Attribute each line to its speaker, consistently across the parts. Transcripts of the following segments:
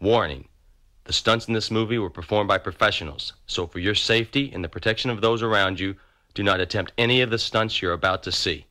Speaker 1: Warning. The stunts in this movie were performed by professionals, so for your safety and the protection of those around you, do not attempt any of the stunts you're about to see.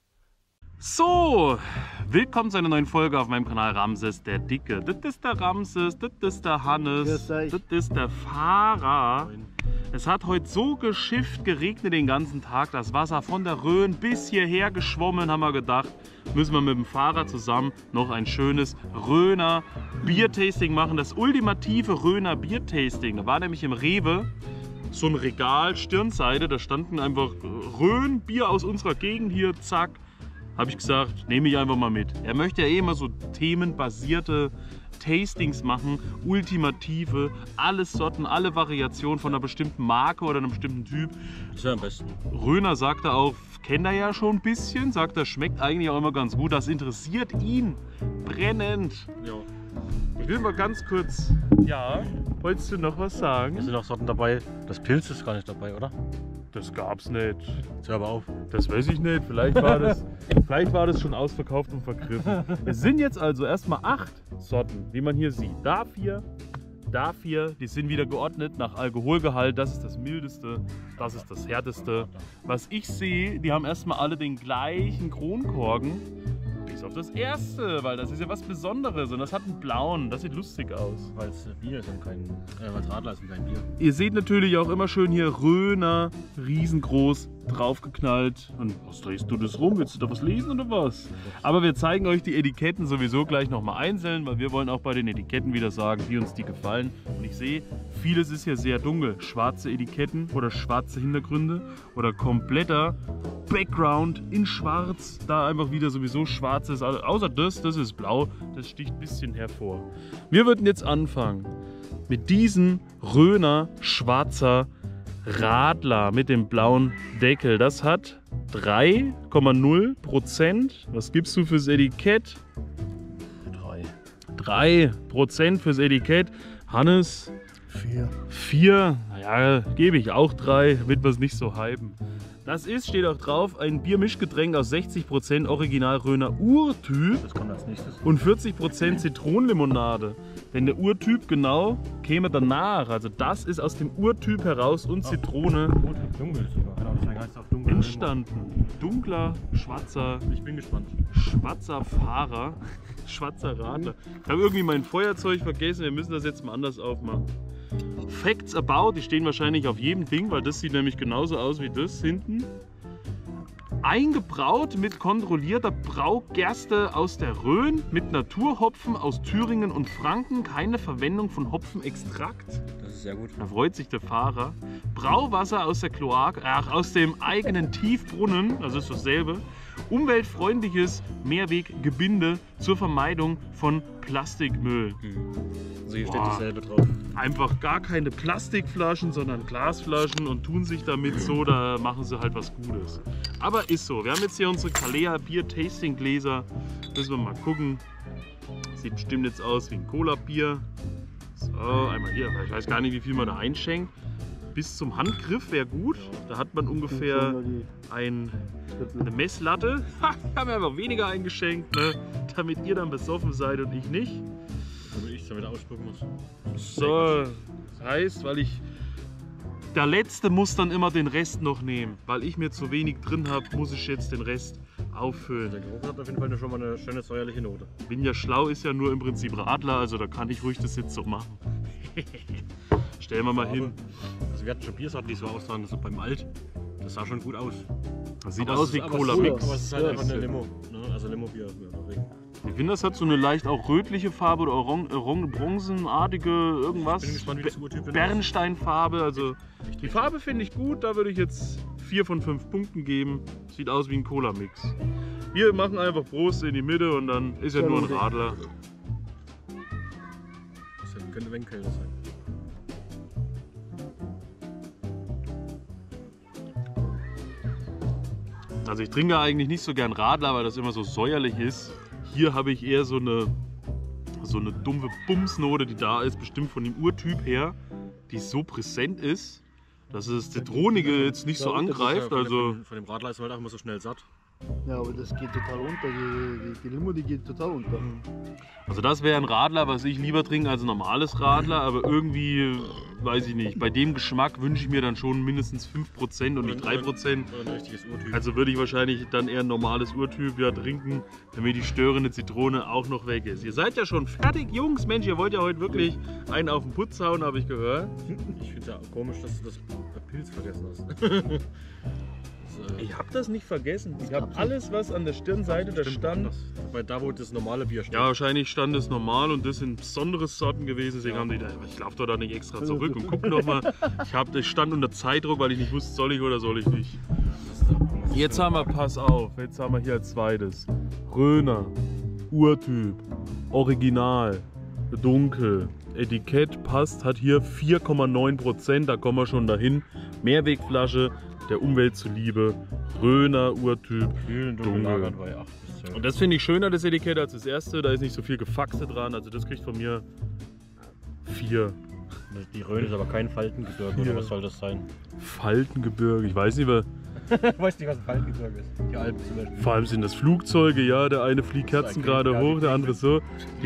Speaker 2: So, willkommen zu einer neuen Folge auf meinem Kanal Ramses der Dicke. Das ist der Ramses, das ist der Hannes, das ist der Fahrer. Es hat heute so geschifft geregnet den ganzen Tag, das Wasser von der Rhön bis hierher geschwommen, haben wir gedacht, müssen wir mit dem Fahrer zusammen noch ein schönes Rhöner Biertasting machen. Das ultimative Rhöner Biertasting. Da war nämlich im Rewe so ein Regal, Stirnseite, da standen einfach Rhön, Bier aus unserer Gegend hier, zack. Habe ich gesagt, nehme ich einfach mal mit. Er möchte ja eh immer so themenbasierte Tastings machen, ultimative, alle Sorten, alle Variationen von einer bestimmten Marke oder einem bestimmten Typ.
Speaker 3: Das wäre am besten.
Speaker 2: Rhöner sagt er auch, kennt er ja schon ein bisschen, sagt er, schmeckt eigentlich auch immer ganz gut. Das interessiert ihn brennend.
Speaker 3: Ja.
Speaker 2: Ich will mal ganz kurz, ja, wolltest du noch was sagen?
Speaker 3: Es sind auch Sorten dabei, das Pilz ist gar nicht dabei, oder?
Speaker 2: Das gab's nicht.
Speaker 3: Jetzt hör aber auf.
Speaker 2: Das weiß ich nicht. Vielleicht war das schon ausverkauft und vergriffen. Es sind jetzt also erstmal 8 Sorten, wie man hier sieht. Da 4, die sind wieder geordnet nach Alkoholgehalt. Das ist das mildeste, das ist das härteste. Was ich sehe, die haben erstmal alle den gleichen Kronkorken. Bis auf das erste, weil das ist ja was Besonderes und das hat einen blauen, das sieht lustig aus.
Speaker 3: Weil es Bier ist und kein, weil es Radler ist und kein Bier.
Speaker 2: Ihr seht natürlich auch immer schön hier Rhöner, riesengroß, draufgeknallt. Und was drehst du das rum? Willst du da was lesen oder was? Aber wir zeigen euch die Etiketten sowieso gleich nochmal einzeln, weil wir wollen auch bei den Etiketten wieder sagen, wie uns die gefallen. Und ich sehe, vieles ist hier sehr dunkel. Schwarze Etiketten oder schwarze Hintergründe oder kompletter Background in schwarz. Da einfach wieder sowieso schwarz ist. Außer das ist blau. Das sticht ein bisschen hervor. Wir würden jetzt anfangen mit diesem Rhöner schwarzer Radler mit dem blauen Deckel. Das hat 3,0%. Was gibst du fürs Etikett? 3% fürs Etikett. Hannes? 4. Naja, gebe ich auch 3, damit wir es nicht so hypen. Das ist, steht auch drauf, ein Biermischgetränk aus 60% Original Rhöner Urtyp.
Speaker 3: Das kommt als nächstes.
Speaker 2: Und 40% Zitronenlimonade. Denn der Urtyp genau käme danach. Also das ist aus dem Urtyp heraus und Zitrone
Speaker 3: Dunkel sogar. Genau, deswegen heißt es auch dunkel.
Speaker 2: entstanden. Dunkler, schwarzer,
Speaker 3: Ich bin gespannt.
Speaker 2: schwarzer Fahrer, schwarzer Radler. Ich habe irgendwie mein Feuerzeug vergessen, wir müssen das jetzt mal anders aufmachen. Facts about, die stehen wahrscheinlich auf jedem Ding, weil das sieht nämlich genauso aus wie das hinten. Eingebraut mit kontrollierter Braugerste aus der Rhön, mit Naturhopfen aus Thüringen und Franken, keine Verwendung von Hopfenextrakt.
Speaker 3: Das ist sehr gut.
Speaker 2: Da freut sich der Fahrer. Brauwasser aus der Kloake, aus dem eigenen Tiefbrunnen, das ist dasselbe. Umweltfreundliches Mehrweggebinde zur Vermeidung von Plastikmüll.
Speaker 3: Also hier steht dasselbe drauf.
Speaker 2: Einfach gar keine Plastikflaschen, sondern Glasflaschen und tun sich damit so, da machen sie halt was Gutes. Aber ist so. Wir haben jetzt hier unsere Kalea Bier-Tasting-Gläser. Müssen wir mal gucken. Sieht bestimmt jetzt aus wie ein Cola-Bier. So, einmal hier. Ich weiß gar nicht, wie viel man da einschenkt. Bis zum Handgriff wäre gut. Da hat man ungefähr eine Messlatte. Ha, haben wir einfach weniger eingeschenkt, ne? Damit ihr dann besoffen seid und ich nicht.
Speaker 3: Damit ich es damit ausspucken muss.
Speaker 2: So, das heißt, weil ich... Der Letzte muss dann immer den Rest noch nehmen. Weil ich mir zu wenig drin habe, muss ich jetzt den Rest auffüllen.
Speaker 3: Der Geruch hat auf jeden Fall schon mal eine schöne säuerliche Note.
Speaker 2: Bin ja schlau, ist ja nur im Prinzip Radler, also da kann ich ruhig das jetzt so machen. Stellen wir mal hin.
Speaker 3: Also wir hatten schon Biersorten, die so aussahen, so beim Alt. Das sah schon gut aus.
Speaker 2: Das sieht
Speaker 3: Aber
Speaker 2: aus
Speaker 3: es
Speaker 2: wie
Speaker 3: ist-
Speaker 2: Cola
Speaker 3: aber
Speaker 2: Mix.
Speaker 3: es ist halt einfach eine Limo. Ne? Also Limo-Bier.
Speaker 2: Ich finde, das hat so eine leicht auch rötliche Farbe oder bronzenartige irgendwas.
Speaker 3: Ich bin gespannt, wie das Urtyp ist.
Speaker 2: Bernsteinfarbe. Also die Farbe finde ich gut, da würde ich jetzt 4 von 5 Punkten geben. Sieht aus wie ein Cola Mix. Wir machen einfach Prost in die Mitte und dann ist ja nur ein Radler.
Speaker 3: Das könnte Wenkel sein.
Speaker 2: Also ich trinke eigentlich nicht so gern Radler, weil das immer so säuerlich ist. Hier habe ich eher so eine dumpfe Bumsnote, die da ist, bestimmt von dem Urtyp her, die so präsent ist, dass es das Zitronige jetzt nicht so angreift. Also
Speaker 3: Von dem Radler ist man halt auch immer so schnell satt.
Speaker 4: Ja, aber das geht total unter. Die Limo, die geht total unter.
Speaker 2: Also das wäre ein Radler, was ich lieber trinke als ein normales Radler, aber irgendwie, weiß ich nicht, bei dem Geschmack wünsche ich mir dann schon mindestens 5% und nicht 3%.
Speaker 3: Oder ein richtiges Urtyp.
Speaker 2: Also würde ich wahrscheinlich dann eher ein normales Urtyp ja trinken, damit die störende Zitrone auch noch weg ist. Ihr seid ja schon fertig, Jungs. Mensch, ihr wollt ja heute wirklich einen auf den Putz hauen, habe ich gehört.
Speaker 3: Ich finde es ja komisch, dass du das Pilz vergessen hast.
Speaker 2: Ich habe das nicht vergessen. Ich habe alles, was an der Stirnseite da stand.
Speaker 3: Weil da, wo das normale Bier steht.
Speaker 2: Ja, wahrscheinlich stand es normal und das sind besondere Sorten gewesen. Deswegen haben die da, ich laufe doch da nicht extra zurück und gucke nochmal. Ich stand unter Zeitdruck, weil ich nicht wusste, soll ich oder soll ich nicht. Jetzt haben wir, pass auf, jetzt haben wir hier als zweites Röner, Urtyp, Original, dunkel, Etikett passt, hat hier 4,9%, da kommen wir schon dahin. Mehrwegflasche, der Umwelt zuliebe, Röner, Urtyp, dunkel. Und das finde ich schöner, das Etikett, als das erste. Da ist nicht so viel Gefaxe dran. Also das kriegt von mir 4.
Speaker 3: Die Rhön ist aber kein Faltengebirge, oder was soll das sein?
Speaker 2: Faltengebirge, ich weiß nicht, was.
Speaker 3: Ich weiß nicht, was ein Faltengebirge ist. Die Alpen zum Beispiel.
Speaker 2: Vor allem sind das Flugzeuge, ja. Der eine fliegt kerzengerade hoch, der andere so.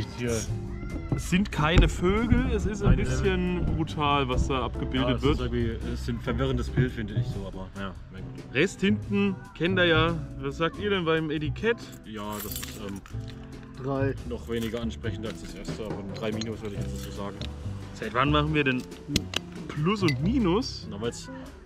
Speaker 2: Es sind keine Vögel, es ist ein bisschen brutal, was da abgebildet wird.
Speaker 3: Es ist ein verwirrendes Bild, finde ich so, aber naja.
Speaker 2: Rest hinten kennt ihr ja. Was sagt ihr denn beim Etikett?
Speaker 3: Ja, das ist
Speaker 4: 3.
Speaker 3: noch weniger ansprechend als das erste, aber 3 Minus würde ich jetzt so sagen.
Speaker 2: Seit wann machen wir denn Plus und Minus?
Speaker 3: Weil es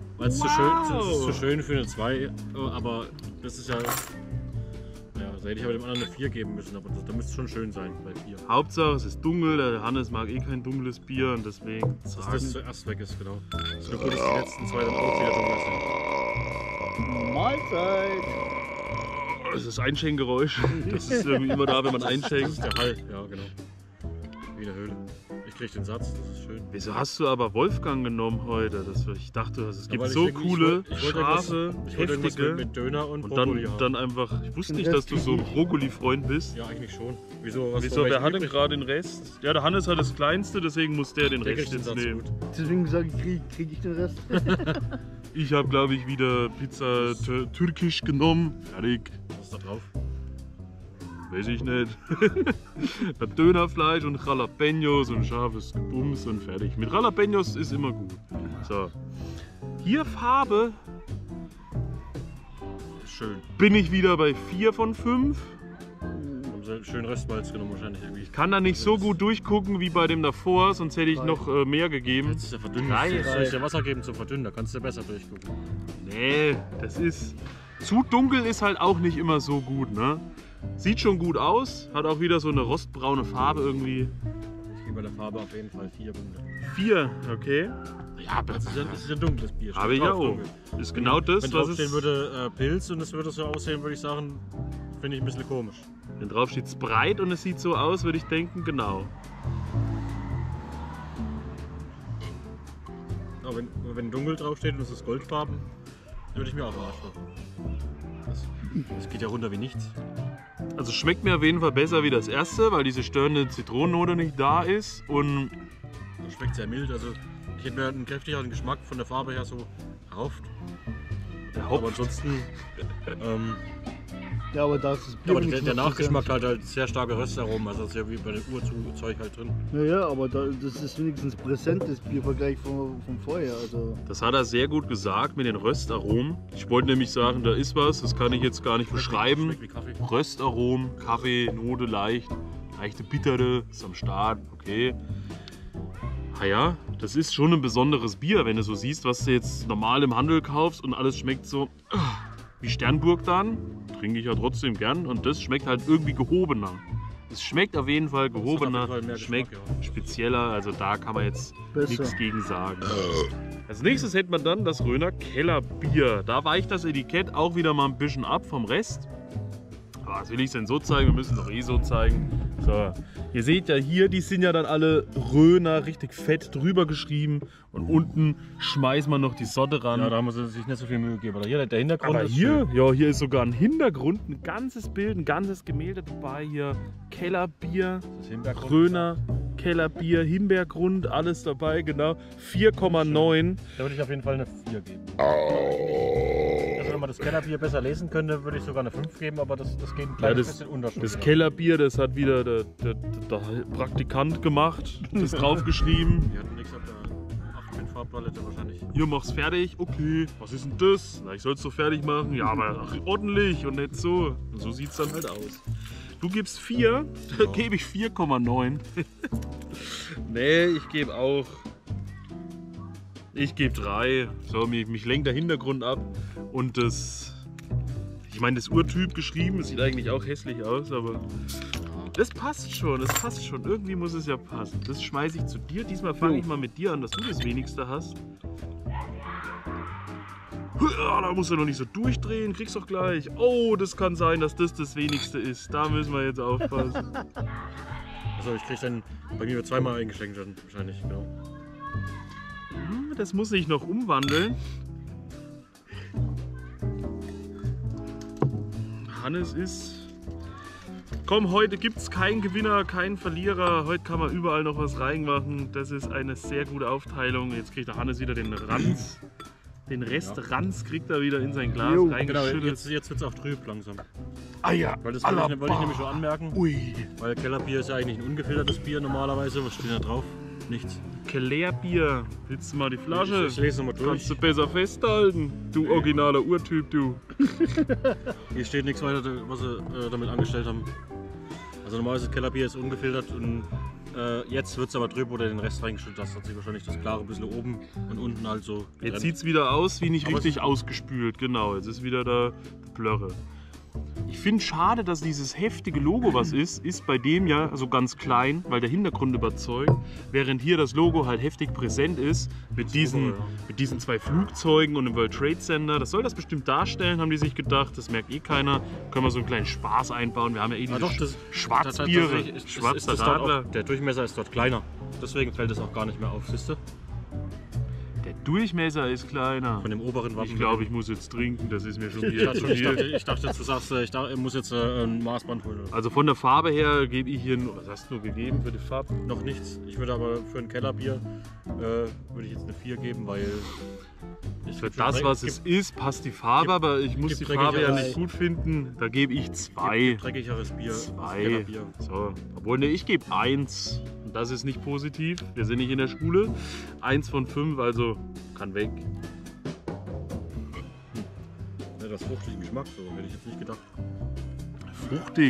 Speaker 3: zu schön für eine 2, aber das ist ja. Ja, da hätte ich aber dem anderen eine 4 geben müssen, aber da müsste es schon schön sein bei 4.
Speaker 2: Hauptsache es ist dunkel, der Hannes mag eh kein dunkles Bier und deswegen
Speaker 3: Dass
Speaker 2: sagen.
Speaker 3: das zuerst weg ist, genau. Es ist nur gut, dass die letzten 2 dann auch wieder dunkel sind.
Speaker 4: Mahlzeit!
Speaker 2: Das ist das Einschenkgeräusch. Das ist irgendwie immer da, wenn man
Speaker 3: Das
Speaker 2: einschenkt.
Speaker 3: ist der Hall, ja genau. Wie in der Höhle. Ich krieg den Satz, das ist schön.
Speaker 2: Wieso hast du aber Wolfgang genommen heute? Ich dachte, es gibt
Speaker 3: weil
Speaker 2: so
Speaker 3: ich
Speaker 2: coole,
Speaker 3: ich wollte
Speaker 2: scharfe,
Speaker 3: ich wollte irgendwas
Speaker 2: heftige.
Speaker 3: mit Döner und
Speaker 2: Und
Speaker 3: Brokkoli haben.
Speaker 2: dann einfach, ich wusste nicht, dass du so ein Brokkoli-Freund bist.
Speaker 3: Ja, eigentlich schon. Wieso? Was
Speaker 2: Wieso, wer hat denn gerade den Rest? Ja, der Hannes hat das kleinste, deswegen muss der den
Speaker 3: Der
Speaker 2: Rest
Speaker 3: kriegt den
Speaker 2: jetzt
Speaker 3: Satz
Speaker 2: nehmen.
Speaker 3: gut.
Speaker 4: Deswegen sage ich, krieg ich den Rest.
Speaker 2: Ich habe, glaube ich, wieder Pizza türkisch genommen. Fertig.
Speaker 3: Was ist da drauf?
Speaker 2: Weiß ich nicht. Mit Dönerfleisch und Jalapenos und scharfes Gebums und fertig. Mit Jalapenos ist immer gut. So. Hier Farbe
Speaker 3: Schön.
Speaker 2: bin ich wieder bei 4 von 5.
Speaker 3: Haben sie schön Restmalz genommen wahrscheinlich irgendwie.
Speaker 2: Kann da nicht so gut durchgucken wie bei dem davor, sonst hätte ich noch mehr gegeben.
Speaker 3: Jetzt ist der verdünnt.
Speaker 2: Drei.
Speaker 3: Soll ich dir Wasser geben zum Verdünnen? Da kannst du besser durchgucken.
Speaker 2: Nee, das ist. Zu dunkel ist halt auch nicht immer so gut, ne? Sieht schon gut aus, hat auch wieder so eine rostbraune Farbe irgendwie.
Speaker 3: Ich gebe bei der Farbe auf jeden Fall 4 Punkte.
Speaker 2: 4, okay.
Speaker 3: Ja, das ist ein dunkles Bier.
Speaker 2: Habe ich ja auch.
Speaker 3: Dunkel.
Speaker 2: Ist genau das,
Speaker 3: Wenn
Speaker 2: was
Speaker 3: draufstehen
Speaker 2: es.
Speaker 3: würde Pilz und es würde so aussehen, würde ich sagen, finde ich ein bisschen komisch.
Speaker 2: Wenn drauf steht Sprite und es sieht so aus, würde ich denken, genau.
Speaker 3: Aber wenn dunkel draufsteht und es ist goldfarben, würde ich mir auch verarscht machen. Das geht ja runter wie nichts.
Speaker 2: Also schmeckt mir auf jeden Fall besser wie das erste, weil diese störende Zitronennote nicht da ist. Und
Speaker 3: Das schmeckt sehr mild. Also ich hätte mir einen kräftigeren Geschmack von der Farbe her so erhofft.
Speaker 2: der
Speaker 3: Aber
Speaker 2: Hopf.
Speaker 3: ansonsten.
Speaker 4: Ja, aber da ist das Bier.
Speaker 3: Aber
Speaker 4: wenigstens
Speaker 3: der
Speaker 4: noch
Speaker 3: Nachgeschmack hat halt sehr starke Röstaromen. Also das ist ja wie bei dem Urzeug halt drin.
Speaker 4: Ja, aber das ist wenigstens präsent, das Biervergleich vom vorher. Also.
Speaker 2: Das hat er sehr gut gesagt mit den Röstaromen. Ich wollte nämlich sagen, da ist was, das kann ich jetzt gar nicht beschreiben.
Speaker 3: Schmeckt wie Kaffee.
Speaker 2: Röstaromen, Kaffee, Note leicht, leichte Bittere, ist am Start, okay. Ja, das ist schon ein besonderes Bier, wenn du so siehst, was du jetzt normal im Handel kaufst und alles schmeckt so wie Sternburg dann. Trinke ich ja trotzdem gern und das schmeckt halt irgendwie gehobener. Es schmeckt auf jeden Fall gehobener,
Speaker 3: auf jeden Fall mehr
Speaker 2: schmeckt
Speaker 3: Geschmack, ja.
Speaker 2: spezieller, also da kann man jetzt
Speaker 4: Besser.
Speaker 2: nichts gegen sagen. Als nächstes hätte man dann das Röner Kellerbier. Da weicht das Etikett auch wieder mal ein bisschen ab vom Rest. Aber was will ich denn so zeigen? Wir müssen doch eh so zeigen. So, ihr seht ja hier, die sind ja dann alle Röner richtig fett drüber geschrieben. Und unten schmeißt man noch die Sorte ran.
Speaker 3: Ja, da haben sie sich nicht so viel Mühe gegeben. Aber hier der Hintergrund
Speaker 2: Aber
Speaker 3: ist
Speaker 2: hier,
Speaker 3: schön.
Speaker 2: ja, hier ist sogar ein Hintergrund, ein ganzes Bild, ein ganzes Gemälde dabei. Hier Kellerbier,
Speaker 3: Das Himbeergrund.
Speaker 2: Röner, Kellerbier, Himbeergrund, alles dabei, genau. 4,9.
Speaker 3: Da würde ich auf jeden Fall eine 4 geben.
Speaker 2: Also
Speaker 3: wenn man das Kellerbier besser lesen könnte, würde ich sogar eine 5 geben, aber das geht ein kleines bisschen unter.
Speaker 2: Das Kellerbier, das hat wieder der Praktikant gemacht, das draufgeschrieben.
Speaker 3: Die hatten nichts auf der 18-Farbpalette wahrscheinlich.
Speaker 2: Hier, mach's fertig. Okay, was ist denn das? Na, ich soll's so fertig machen. Ja, aber ordentlich und nicht so. Und so sieht's dann halt aus. Du gibst 4, da gebe ich 4,9. Nee, ich gebe auch. Ich gebe 3. So, mich lenkt der Hintergrund ab. Und das. Ich meine, das Urtyp geschrieben, das sieht eigentlich auch hässlich aus, aber. Das passt schon, das passt schon. Irgendwie muss es ja passen. Das schmeiße ich zu dir. Diesmal fange ich mal mit dir an, dass du das wenigste hast. Ja, da musst du noch nicht so durchdrehen, kriegst doch gleich. Oh, das kann sein, dass das wenigste ist. Da müssen wir jetzt aufpassen.
Speaker 3: Also ich krieg dann bei mir zweimal eingeschenkt dann wahrscheinlich, genau.
Speaker 2: Das muss ich noch umwandeln. Hannes ist... Komm, heute gibt es keinen Gewinner, keinen Verlierer. Heute kann man überall noch was reinmachen. Das ist eine sehr gute Aufteilung. Jetzt kriegt der Hannes wieder den Ranz. Den Rest Ranz kriegt er wieder in sein Glas reingeschüttet.
Speaker 3: Genau, jetzt wird es auch trüb langsam.
Speaker 2: Ah ja,
Speaker 3: weil das wollte ich nämlich schon anmerken.
Speaker 2: Ui.
Speaker 3: Weil Kellerbier ist ja eigentlich ein ungefiltertes Bier normalerweise. Was steht da drauf? Nichts.
Speaker 2: Kellerbier. Willst du mal die Flasche?
Speaker 3: Ich lese nochmal durch.
Speaker 2: Kannst du besser festhalten, du originaler Urtyp, du.
Speaker 3: Hier steht nichts weiter, was sie damit angestellt haben. Also normalerweise Kellerbier ist ungefiltert und jetzt wird es aber trüb, oder den Rest reingeschüttet. Das hat sich wahrscheinlich das Klare ein bisschen oben und unten halt so.
Speaker 2: Jetzt sieht es wieder aus wie nicht richtig ausgespült. Genau, jetzt ist wieder da Blöre. Ich finde schade, dass dieses heftige Logo, was ist bei dem ja so ganz klein, weil der Hintergrund überzeugt, während hier das Logo halt heftig präsent ist mit diesen 2 Flugzeugen und dem World Trade Center. Das soll das bestimmt darstellen, haben die sich gedacht. Das merkt eh keiner. Können wir so einen kleinen Spaß einbauen. Wir haben ja eh diese Schwarzbiere, schwarzer Radler.
Speaker 3: Der Durchmesser ist dort kleiner. Deswegen fällt es auch gar nicht mehr auf, siehst du?
Speaker 2: Der Durchmesser ist kleiner.
Speaker 3: Von dem oberen Wappen.
Speaker 2: Ich glaube, ich muss jetzt trinken, das ist mir schon wieder zu viel.
Speaker 3: Ich dachte, du sagst, ich muss jetzt ein Maßband holen.
Speaker 2: Also von der Farbe her gebe ich hier, was hast du gegeben für die Farbe?
Speaker 3: Noch nichts. Ich würde aber für ein Kellerbier würde ich jetzt eine 4 geben, weil...
Speaker 2: Für das, was es ist, passt die Farbe, aber ich muss die Farbe ja nicht gut finden. Da gebe ich 2.
Speaker 3: Dreckigeres Bier.
Speaker 2: 2. So. Obwohl, ne, ich gebe 1. Und das ist nicht positiv. Wir sind nicht in der Schule. 1 von 5, also kann weg.
Speaker 3: Ja, das fruchtigen Geschmack, so hätte ich jetzt nicht gedacht.
Speaker 2: Fruchtig.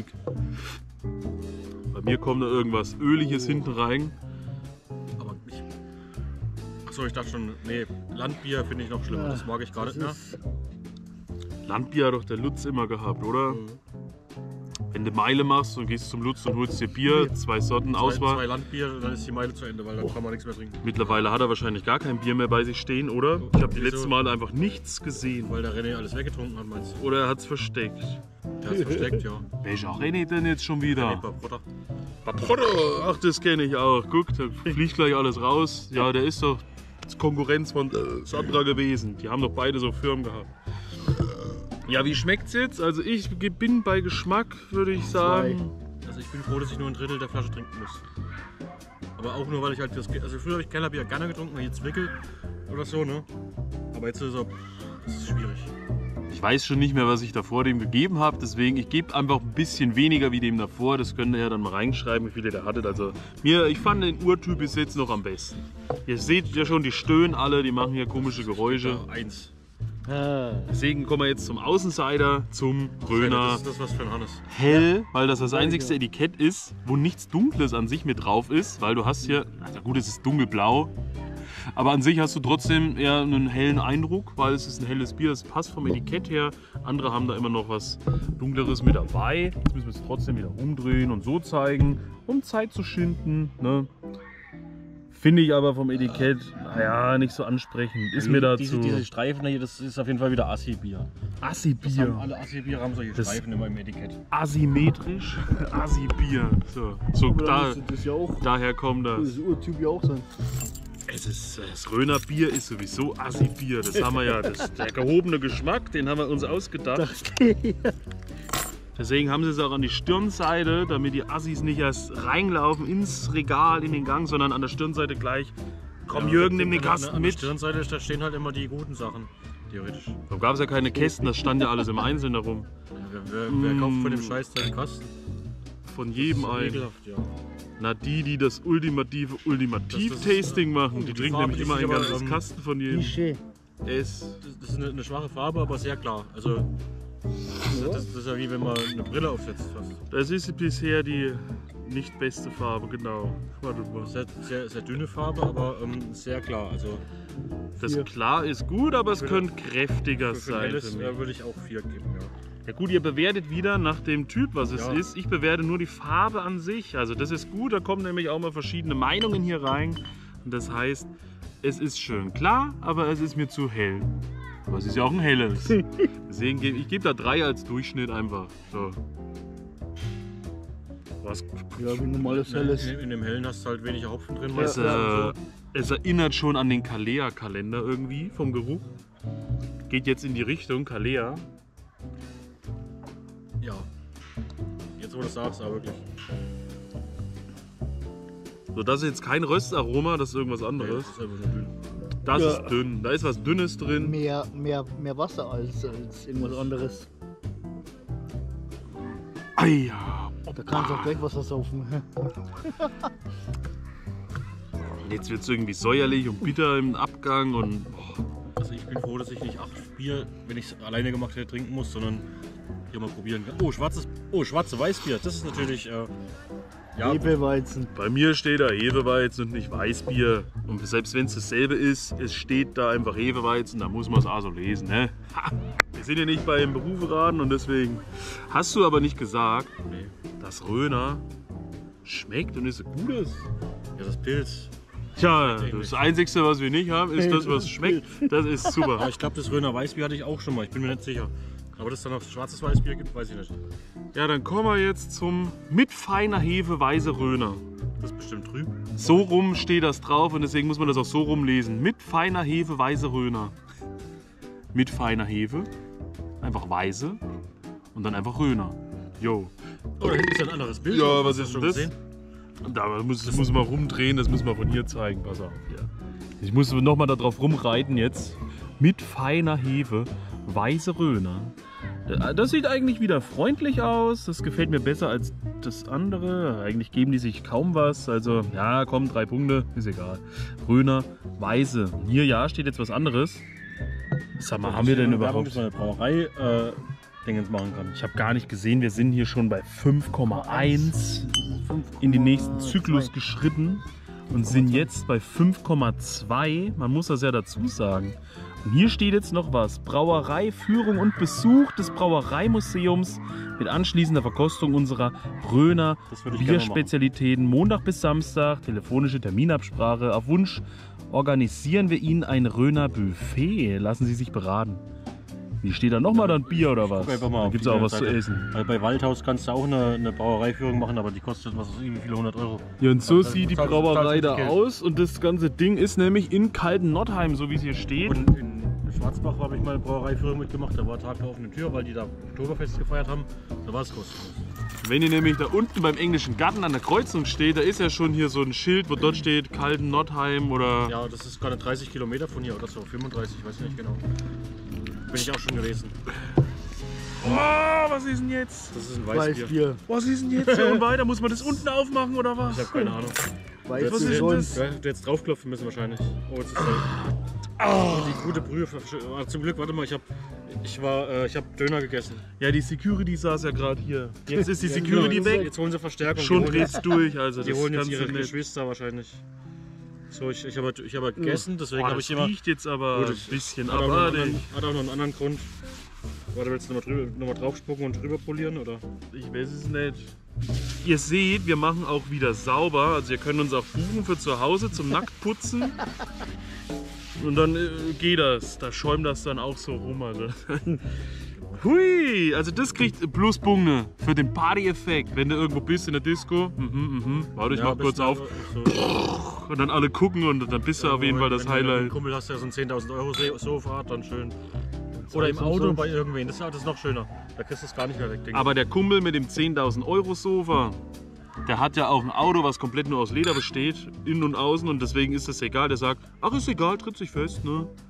Speaker 2: Bei mir kommt da irgendwas Öliges hinten rein.
Speaker 3: Aber nicht. Achso, ich dachte schon, nee, Landbier finde ich noch schlimmer. Ja, das mag ich gar nicht mehr.
Speaker 2: Landbier hat doch der Lutz immer gehabt, oder? Mhm. Wenn du Meile machst und gehst zum Lutz und holst dir Bier, 2 Sorten Auswahl.
Speaker 3: 2 Landbier, dann ist die Meile zu Ende, weil dann kann man nichts mehr trinken.
Speaker 2: Mittlerweile hat er wahrscheinlich gar kein Bier mehr bei sich stehen, oder? Ich habe die letzten Mal einfach nichts gesehen.
Speaker 3: Weil der René alles weggetrunken hat, meinst du?
Speaker 2: Oder er hat es versteckt.
Speaker 3: Der hat es versteckt, ja.
Speaker 2: Welcher René denn jetzt schon wieder?
Speaker 3: René Paprotta.
Speaker 2: Paprotta! Ach, das kenne ich auch. Guck, da fliegt gleich alles raus. Ja, der ist doch Konkurrenz von Sandra gewesen. Die haben doch beide so Firmen gehabt. Ja, wie schmeckt's jetzt? Also ich bin bei Geschmack, würde ich sagen.
Speaker 3: 2. Also ich bin froh, dass ich nur ein Drittel der Flasche trinken muss. Aber auch nur, weil ich halt das... Also früher habe ich Kellerbier gerne getrunken, jetzt Wickel oder so, ne? Aber jetzt ist es das ist schwierig.
Speaker 2: Ich weiß schon nicht mehr, was ich davor dem gegeben habe, deswegen ich gebe einfach ein bisschen weniger wie dem davor. Das könnt ihr ja dann mal reinschreiben, wie viele ihr da hattet. Also ich fand den Urtyp bis jetzt noch am besten. Ihr seht ja schon, die stöhnen alle, die machen hier komische Geräusche.
Speaker 3: Ja, 1.
Speaker 2: Deswegen kommen wir jetzt zum Außenseiter, zum Röner.
Speaker 3: Das ist das was für ein Hannes.
Speaker 2: Hell, weil das einzigste Etikett ist, wo nichts Dunkles an sich mit drauf ist, weil du hast hier, na gut, es ist dunkelblau, aber an sich hast du trotzdem eher einen hellen Eindruck, weil es ist ein helles Bier, das passt vom Etikett her. Andere haben da immer noch was Dunkleres mit dabei. Jetzt müssen wir es trotzdem wieder umdrehen und so zeigen, um Zeit zu schinden. Ne? Finde ich aber vom Etikett, naja, nicht so ansprechend. Ist mir dazu.
Speaker 3: Diese Streifen hier, das ist auf jeden Fall wieder Assi-Bier.
Speaker 2: Assi-Bier.
Speaker 3: Alle Assi-Bier haben solche Streifen immer im Etikett.
Speaker 2: Asymmetrisch. Assi-Bier. So daher kommt das.
Speaker 4: Das ist Urtyp ja auch sein.
Speaker 2: Das Röner Bier ist sowieso Assi-Bier. Das haben wir ja. Der gehobene Geschmack, den haben wir uns ausgedacht. Deswegen haben sie es auch an die Stirnseite, damit die Assis nicht erst reinlaufen ins Regal, in den Gang, sondern an der Stirnseite gleich. Komm, ja, Jürgen, nimm den Kasten mit.
Speaker 3: An der Stirnseite, da stehen halt immer die guten Sachen. Theoretisch.
Speaker 2: Da gab es ja keine Kästen, das stand ja alles im Einzelnen darum.
Speaker 3: Ja, wer kauft von dem Scheiß einen Kasten?
Speaker 2: Von jedem
Speaker 3: Das ist
Speaker 2: ein.
Speaker 3: ekelhaft, ja.
Speaker 2: Na, die das ultimative Ultimativ-Tasting machen, die
Speaker 3: die
Speaker 2: trinken
Speaker 3: Farbe
Speaker 2: nämlich
Speaker 3: ist
Speaker 2: immer ein
Speaker 3: aber,
Speaker 2: ganzes Kasten von jedem.
Speaker 4: Klischee.
Speaker 3: Das ist eine schwache Farbe, aber sehr klar. Also, das ist ja wie wenn man eine Brille aufsetzt fast.
Speaker 2: Das ist bisher die nicht beste Farbe, genau. Warte mal.
Speaker 3: Sehr dünne Farbe, aber sehr klar. Also
Speaker 2: Das klar ist gut, aber es könnte kräftiger
Speaker 3: für
Speaker 2: sein
Speaker 3: Helles
Speaker 2: für mich.
Speaker 3: würde ich auch 4 geben, ja.
Speaker 2: Ja gut, ihr bewertet wieder nach dem Typ, was es
Speaker 3: Ja.
Speaker 2: ist. Ich bewerte nur die Farbe an sich. Also das ist gut, da kommen nämlich auch mal verschiedene Meinungen hier rein. Und das heißt, es ist schön klar, aber es ist mir zu hell. Aber es ist ja auch ein helles. Deswegen gebe da 3 als Durchschnitt einfach. So. Was?
Speaker 4: Ja, wie ein normales Helles.
Speaker 3: In dem Hellen hast du halt weniger Hopfen drin.
Speaker 2: Es,
Speaker 3: meistens.
Speaker 2: es erinnert schon an den Kalea-Kalender irgendwie vom Geruch. Geht jetzt in die Richtung Kalea.
Speaker 3: Ja. Jetzt wo du das sagst, aber wirklich.
Speaker 2: So, das ist jetzt kein Röstaroma, das ist irgendwas
Speaker 3: Nee,
Speaker 2: anderes.
Speaker 3: das ist einfach nur dünn.
Speaker 2: Das
Speaker 4: Ja.
Speaker 2: ist dünn, da ist was Dünnes drin.
Speaker 4: Mehr Wasser als irgendwas anderes.
Speaker 2: Ah ja.
Speaker 4: Da kannst du auch gleich Wasser saufen.
Speaker 2: Jetzt wird es irgendwie säuerlich und bitter im Abgang und
Speaker 3: Also ich bin froh, dass ich nicht 8 Bier, wenn ich es alleine gemacht hätte, trinken muss, sondern hier mal probieren kann. Schwarze Weißbier. Das ist natürlich ja,
Speaker 4: Hefeweizen.
Speaker 2: bei mir steht da Hefeweizen und nicht Weißbier. Und selbst wenn es dasselbe ist, es steht da einfach Hefeweizen, da muss man es auch so lesen. Ne? Ha, wir sind ja nicht beim Beruferaten und deswegen hast du aber nicht gesagt,
Speaker 3: nee.
Speaker 2: dass Röner schmeckt und ist ein gutes.
Speaker 3: Ja, das Pilz.
Speaker 2: Tja, das Einzige, was wir nicht haben, ist das, was schmeckt. Das ist
Speaker 3: Ja,
Speaker 2: super.
Speaker 3: ich glaube, das Röner Weißbier hatte ich auch schon mal. Ich bin mir nicht sicher. Aber dass es dann noch schwarzes Weißbier gibt, weiß ich nicht.
Speaker 2: Ja, dann kommen wir jetzt zum mit feiner Hefe weiße Röner.
Speaker 3: Das ist bestimmt trüb.
Speaker 2: So rum steht das drauf und deswegen muss man das auch so rumlesen. Mit feiner Hefe weiße Röner. Mit feiner Hefe, einfach weiße und dann einfach Röner. Jo.
Speaker 3: Oh, da hinten ist ja ein anderes Bild.
Speaker 2: Ja,
Speaker 3: drauf.
Speaker 2: was
Speaker 3: Hast
Speaker 2: ist
Speaker 3: du
Speaker 2: denn
Speaker 3: schon
Speaker 2: das?
Speaker 3: gesehen?
Speaker 2: Da muss man rumdrehen, das müssen wir von hier zeigen. Pass auf. Ja. Ich muss nochmal darauf rumreiten jetzt. Mit feiner Hefe, weiße Röner. Das sieht eigentlich wieder freundlich aus. Das gefällt mir besser als das andere. Eigentlich geben die sich kaum was. Also, ja, komm, 3 Punkte, ist egal. Röner, weiße. Hier, ja, steht jetzt was anderes. Sag mal, haben wir denn
Speaker 3: Werbung,
Speaker 2: überhaupt...
Speaker 3: dass man eine Brauerei Dingens machen kann.
Speaker 2: Ich habe gar nicht gesehen, wir sind hier schon bei 5,1 in den nächsten Zyklus geschritten und sind jetzt bei 5,2. Man muss das ja dazu sagen. Und hier steht jetzt noch was. Brauerei, Führung und Besuch des Brauereimuseums mit anschließender Verkostung unserer Röner
Speaker 3: Das würde ich gerne
Speaker 2: Bierspezialitäten Montag bis Samstag, telefonische Terminabsprache. Auf Wunsch organisieren wir Ihnen ein Röner Buffet. Lassen Sie sich beraten. Wie steht da nochmal dann Bier oder was?
Speaker 3: Guck einfach mal
Speaker 2: Da
Speaker 3: auf
Speaker 2: gibt es
Speaker 3: die
Speaker 2: auch was zu
Speaker 3: Seite.
Speaker 2: essen.
Speaker 3: Weil bei Waldhaus kannst du auch eine Brauereiführung machen, aber die kostet was weiß ich, wie viele 100 Euro.
Speaker 2: Ja, und so
Speaker 3: Also,
Speaker 2: sieht die
Speaker 3: total-
Speaker 2: Brauerei da
Speaker 3: total Geld.
Speaker 2: aus und das ganze Ding ist nämlich in Kalten-Nordheim, so wie es hier steht.
Speaker 3: Und in Schwarzbach habe ich mal eine Brauereiführung mitgemacht, da war Tag der offenen Tür, weil die da Oktoberfest gefeiert haben. Da war es kostenlos.
Speaker 2: Wenn ihr nämlich da unten beim englischen Garten an der Kreuzung steht, da ist ja schon hier so ein Schild, wo dort steht Kalten-Nordheim oder...
Speaker 3: Ja, das ist gerade 30 Kilometer von hier oder so, 35, ich weiß nicht genau. Bin ich auch schon gewesen.
Speaker 2: Oh, was ist denn jetzt?
Speaker 3: Das ist ein Weißbier.
Speaker 4: Weißbier.
Speaker 2: Was ist denn jetzt? Ja, und weiter? Muss man das unten aufmachen oder was?
Speaker 3: Ich habe keine Ahnung.
Speaker 2: Was ist
Speaker 4: Weißbier
Speaker 2: denn
Speaker 4: sonst.
Speaker 2: das?
Speaker 3: Du hättest draufklopfen müssen wahrscheinlich. Oh, jetzt ist die gute Brühe. Zum Glück, warte mal, ich hab Döner gegessen.
Speaker 2: Ja, die Security saß ja gerade hier. Jetzt ist die
Speaker 4: Ja,
Speaker 2: Security
Speaker 4: genau.
Speaker 2: weg.
Speaker 3: Jetzt holen sie Verstärkung.
Speaker 2: Schon
Speaker 3: Die holen
Speaker 2: dreht's durch, also
Speaker 3: Die
Speaker 2: das
Speaker 3: holen jetzt
Speaker 2: kannst
Speaker 3: ihre
Speaker 2: du nicht.
Speaker 3: Geschwister wahrscheinlich. So, ich habe gegessen, deswegen
Speaker 2: Boah,
Speaker 3: habe
Speaker 2: das
Speaker 3: ich immer.
Speaker 2: riecht jetzt aber
Speaker 3: Gut,
Speaker 2: ein bisschen
Speaker 3: Hat auch, noch einen
Speaker 2: abartig.
Speaker 3: anderen, hat auch noch einen anderen Grund. Warte, willst du nochmal drauf spucken und drüber polieren? Oder?
Speaker 2: Ich weiß es nicht. Ihr seht, wir machen auch wieder sauber. Also ihr könnt uns auch buchen für zu Hause zum Nacktputzen. Und dann geht das. Da schäumt das dann auch so rum. Also. Hui, also das kriegt Pluspunkte für den Party-Effekt. Wenn du irgendwo bist in der Disco. Warte, ich mach kurz auf.
Speaker 3: So,
Speaker 2: Und dann alle gucken und dann bist du auf jeden Fall das
Speaker 3: wenn du mit einem
Speaker 2: Highlight.
Speaker 3: Kumpel hast, der so ein 10.000 Euro Sofa hat, dann schön. Oder im Auto bei irgendwen, das ist noch schöner. Da kriegst du es gar nicht mehr weg, denke ich.
Speaker 2: Aber der Kumpel mit dem 10.000 Euro Sofa, der hat ja auch ein Auto, was komplett nur aus Leder besteht, innen und außen, und deswegen ist das egal. Der sagt, ach ist egal, tritt sich fest, ne?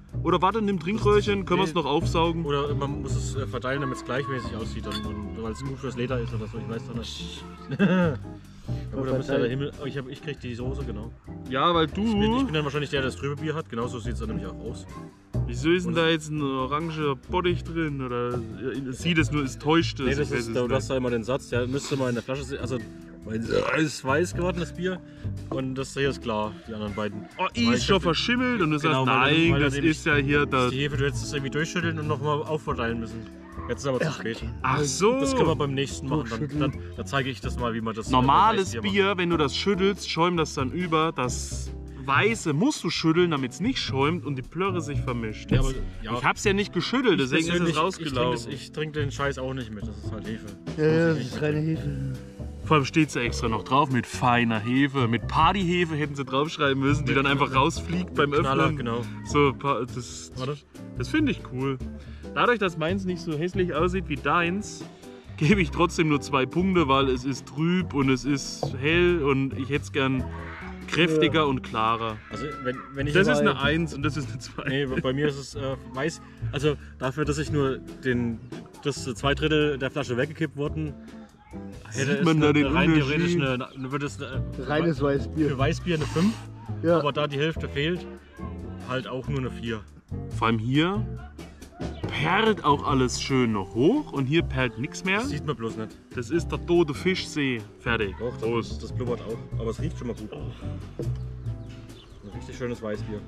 Speaker 2: Oder warte, nimm Trinkröhrchen, können wir es noch aufsaugen?
Speaker 3: Oder man muss es verteilen, damit es gleichmäßig aussieht, weil es gut fürs Leder ist oder so, ich weiß doch nicht. Ja, gut, dann müsste ja der Himmel. Oh, ich krieg die Soße, genau.
Speaker 2: Ja, weil
Speaker 3: Ich bin
Speaker 2: du...
Speaker 3: dann wahrscheinlich der, der das trübe Bier hat, genauso sieht es dann nämlich auch aus.
Speaker 2: Wieso ist denn da jetzt ein oranger Bottich drin? Oder sieht es nur, es täuscht es?
Speaker 3: Nee, das
Speaker 2: Ich weiß
Speaker 3: ist,
Speaker 2: es
Speaker 3: du
Speaker 2: nicht.
Speaker 3: hast da immer den Satz, der müsste mal in der Flasche sehen. Also, ist weiß geworden, das Bier. Und das hier ist klar, die anderen beiden.
Speaker 2: Oh, ist schon verschimmelt und du
Speaker 3: Genau,
Speaker 2: sagst,
Speaker 3: weil
Speaker 2: nein,
Speaker 3: das
Speaker 2: das ist ja hier das...
Speaker 3: Die Hefe, du hättest es irgendwie durchschütteln und nochmal aufverteilen müssen. Jetzt ist aber zu spät.
Speaker 2: Ach so.
Speaker 3: Das können wir beim nächsten machen. Dann zeige ich das mal, wie man das
Speaker 2: Normales
Speaker 3: Weißbier
Speaker 2: Bier, wenn du das schüttelst, schäumt das dann über. Das Weiße musst du schütteln, damit es nicht schäumt und die Plörre sich vermischt.
Speaker 3: Ja, aber, ja,
Speaker 2: Ich hab's ja nicht geschüttelt, deswegen ist es rausgelaufen.
Speaker 3: Ich trinke den Scheiß auch nicht mit, das ist halt Hefe.
Speaker 4: Ja, das ist reine Hefe.
Speaker 2: Vor allem steht es ja extra noch drauf mit feiner Hefe. Mit Partyhefe hätten sie draufschreiben müssen, die dann einfach rausfliegt beim
Speaker 3: Knaller,
Speaker 2: Öffnen.
Speaker 3: genau.
Speaker 2: So, das finde ich cool. Dadurch, dass meins nicht so hässlich aussieht wie deins, gebe ich trotzdem nur 2 Punkte, weil es ist trüb und es ist hell und ich hätte es gern kräftiger und klarer.
Speaker 3: Also wenn ich
Speaker 2: Das ist
Speaker 3: aber-
Speaker 2: eine 1 und das ist eine 2.
Speaker 3: Nee, bei mir ist es weiß. Also dafür, dass ich nur das 2 Drittel der Flasche weggekippt wurden, hätte
Speaker 2: Sieht
Speaker 3: es
Speaker 2: man da den
Speaker 3: rein
Speaker 2: Unterschied?
Speaker 3: theoretisch würde es
Speaker 4: Reines Weißbier.
Speaker 3: für Weißbier eine 5,
Speaker 4: Ja.
Speaker 3: aber da die Hälfte fehlt, halt auch nur eine 4.
Speaker 2: Vor allem hier perlt auch alles schön noch hoch und hier perlt nichts mehr.
Speaker 3: Das sieht man bloß nicht.
Speaker 2: Das ist der tote Fischsee. Fertig.
Speaker 3: Doch,
Speaker 2: Prost.
Speaker 3: das blubbert auch, aber es riecht schon mal gut. Ein richtig schönes Weißbier.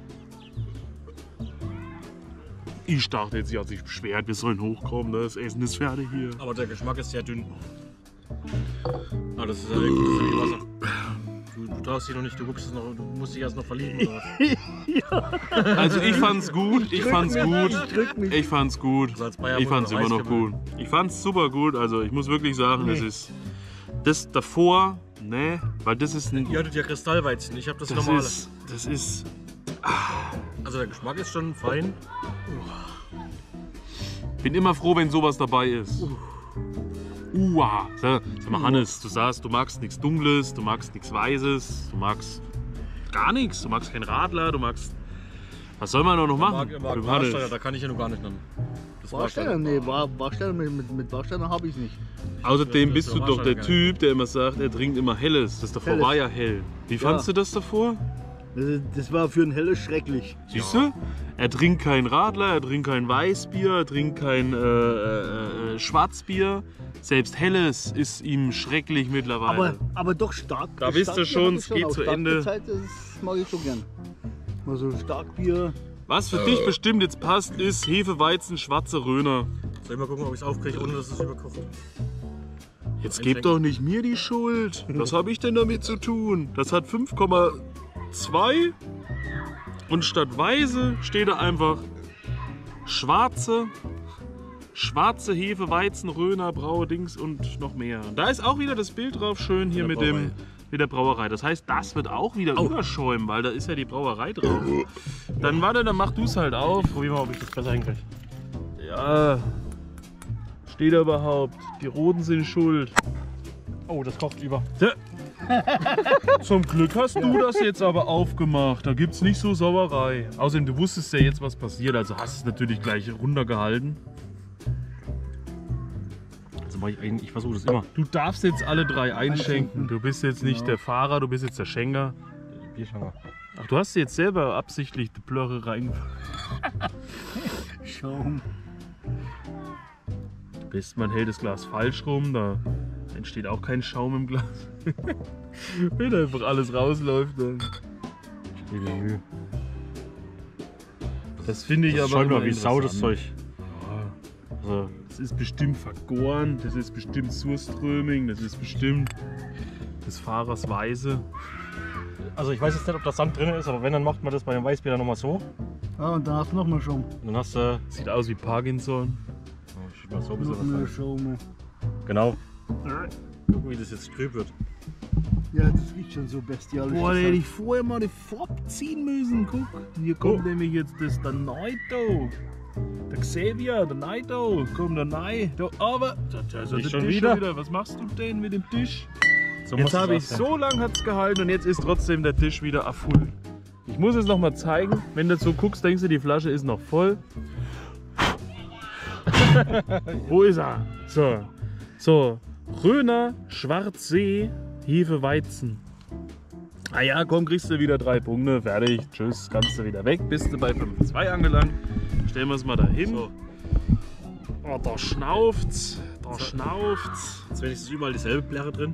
Speaker 2: Ich dachte jetzt, sie hat sich beschwert, wir sollen hochkommen, das Essen ist fertig hier.
Speaker 3: Aber der Geschmack ist sehr dünn. Ah, das ist ja wirklich wie Wasser. Du traust dich noch nicht, du guckst es noch, du musst dich erst noch verlieben oder was?
Speaker 2: Also ich fand's gut, ich fand's gut,
Speaker 4: Drück mich.
Speaker 2: ich fand's gut,
Speaker 3: Also als Bayer
Speaker 2: ich fand's
Speaker 3: muss man
Speaker 2: immer noch gut.
Speaker 3: Weißbier
Speaker 2: Ich fand's super gut, also ich muss wirklich sagen, das ist das davor, ne, weil das ist ein,
Speaker 3: Ihr hattet ja Kristallweizen, ich habe das normale.
Speaker 2: das ist,
Speaker 3: Also der Geschmack ist schon fein.
Speaker 2: bin immer froh, wenn sowas dabei ist. Uah. Sag mal, Hannes, du sagst, du magst nichts Dunkles, du magst nichts Weißes, du magst gar nichts, du magst keinen Radler, du magst. Was soll man doch noch machen?
Speaker 3: Mag
Speaker 2: Du,
Speaker 3: Warsteiner,
Speaker 2: Hannes.
Speaker 3: da kann ich ja noch gar nicht nennen. Das
Speaker 4: Warsteiner? Nee, Warsteiner mit Warsteiner habe ich nicht.
Speaker 2: Außerdem
Speaker 3: Das
Speaker 2: bist
Speaker 3: ist
Speaker 2: du
Speaker 3: doch
Speaker 2: doch der
Speaker 3: wahrscheinlich
Speaker 2: Typ, der immer sagt, er trinkt immer Helles. Das davor
Speaker 4: Helles.
Speaker 2: war ja hell. Wie fandst du das davor?
Speaker 4: Das war für ein Helles schrecklich.
Speaker 2: Siehst du? Er trinkt kein Radler, er trinkt kein Weißbier, er trinkt kein Schwarzbier. Selbst Helles ist ihm schrecklich mittlerweile.
Speaker 4: Aber doch stark.
Speaker 2: Da wisst ihr
Speaker 4: Starkbier
Speaker 2: schon,
Speaker 4: hab ich
Speaker 2: es geht
Speaker 4: auch.
Speaker 2: zu
Speaker 4: Starkbier
Speaker 2: Ende.
Speaker 4: Zeit, das mag ich schon gern. Mal so Starkbier.
Speaker 2: Was für dich bestimmt jetzt passt, ist Hefeweizen, schwarze Röner.
Speaker 3: Soll ich mal gucken, ob ich es aufkriege, ohne dass es überkocht?
Speaker 2: Jetzt gebt doch nicht mir die Schuld. Was habe ich denn damit zu tun? Das hat 5,2 und statt Weiße steht da einfach schwarze Hefe, Weizen, Röner, Braue, Dings und noch mehr. Und da ist auch wieder das Bild drauf, schön hier mit der Brauerei. Das heißt, das wird auch wieder überschäumen, weil da ist ja die Brauerei drauf. Dann warte, dann mach du es halt auf.
Speaker 3: Probier mal, ob ich das besser hinkriege.
Speaker 2: Ja, steht da überhaupt. Die Roten sind schuld.
Speaker 3: Oh, das kocht über.
Speaker 2: Zum Glück hast du das jetzt aber aufgemacht. Da gibt's nicht so Sauerei. Außerdem, du wusstest ja jetzt, was passiert. Also hast du es natürlich gleich runtergehalten.
Speaker 3: Also ich versuche das immer.
Speaker 2: Du darfst jetzt alle 3 einschenken. Du bist jetzt nicht der Fahrer, du bist jetzt der Schenker.
Speaker 3: Bierschanker.
Speaker 2: Ach, du hast jetzt selber absichtlich die Plörre rein.
Speaker 4: Schaum.
Speaker 2: Best, man hält das Glas falsch rum, da entsteht auch kein Schaum im Glas. Wenn einfach alles rausläuft, dann. Das finde ich aber.
Speaker 3: Schäumt
Speaker 2: immer
Speaker 3: mal wie Sau, das
Speaker 2: interessant.
Speaker 3: Zeug.
Speaker 2: Ja.
Speaker 3: Also,
Speaker 2: Das ist bestimmt vergoren, das ist bestimmt Surströming, das ist bestimmt des Fahrers Weise.
Speaker 3: also ich weiß jetzt nicht, ob das Sand drin ist, aber wenn, dann macht man das bei dem Weißbier dann nochmal so.
Speaker 4: Ja, und dann hast du noch mal Schaum.
Speaker 3: Und dann hast du...
Speaker 2: Sieht aus wie Parkinson.
Speaker 3: Oh, ich schieb mal so ein
Speaker 4: Noch
Speaker 3: bisschen
Speaker 4: mehr
Speaker 3: was rein.
Speaker 4: Schaum.
Speaker 3: Genau. Guck, wie das jetzt trüb wird.
Speaker 4: Ja, das riecht schon so bestialisch.
Speaker 2: Boah, da
Speaker 4: das
Speaker 2: hätte
Speaker 4: halt.
Speaker 2: ich vorher mal die Farbe ziehen müssen. Guck, hier kommt nämlich jetzt das der Naito. Der Xavier, der Naito. Komm, der Nai. Da, aber. Da
Speaker 3: Nicht schon wieder?
Speaker 2: Was machst du denn mit dem Tisch?
Speaker 3: So
Speaker 2: Jetzt
Speaker 3: muss es
Speaker 2: habe ich
Speaker 3: aussehen.
Speaker 2: so lange hat's gehalten und jetzt ist trotzdem der Tisch wieder auf full. Ich muss es noch mal zeigen. Wenn du so guckst, denkst du, die Flasche ist noch voll. Wo ist er? So. Röner Schwarzsee Hefeweizen. Ah ja, komm, kriegst du wieder 3 Punkte. Fertig. Tschüss, kannst du wieder weg. Bist du bei 5-2 angelangt. Stellen wir es mal dahin.
Speaker 3: So.
Speaker 2: Oh, da schnauft's.
Speaker 3: Jetzt wenigstens überall dieselbe Bläre drin.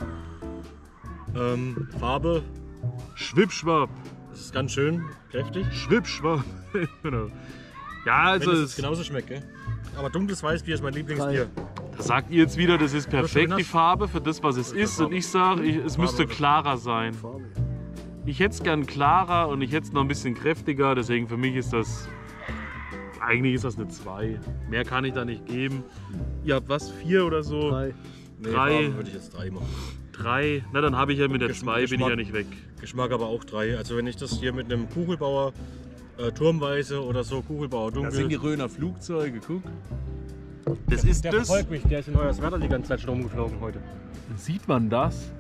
Speaker 3: Farbe.
Speaker 2: Schwippschwapp.
Speaker 3: Das ist ganz schön kräftig.
Speaker 2: Schwippschwapp. Genau. Ja, also
Speaker 3: Wenn es genauso schmeckt, gell? Aber dunkles Weißbier ist mein Lieblingsbier.
Speaker 2: da sagt ihr jetzt wieder, das ist perfekt, die Farbe für das, was es ist. Und ich sage, es müsste klarer sein.
Speaker 4: Farbe.
Speaker 2: Ich hätte es gern klarer und ich hätte es noch ein bisschen kräftiger. Deswegen für mich ist das, eigentlich ist das eine 2. Mehr kann ich da nicht geben. Ihr habt was, 4 oder so?
Speaker 4: 3.
Speaker 3: Nee,
Speaker 2: 3.
Speaker 3: Farbe würde ich jetzt 3 machen.
Speaker 2: 3. Na, dann habe ich ja mit der 2 bin ich ja nicht weg.
Speaker 3: Geschmack aber auch 3. Also wenn ich das hier mit einem Kugelbauer Turmweise oder so, Kugelbauer dunkel.
Speaker 2: Das sind die Röner Flugzeuge, guck. Das ist
Speaker 3: der
Speaker 2: das.
Speaker 3: verfolgt mich, der ist in Hoyerswerda die ganze Zeit schon rumgeflogen heute.
Speaker 2: Sieht man das?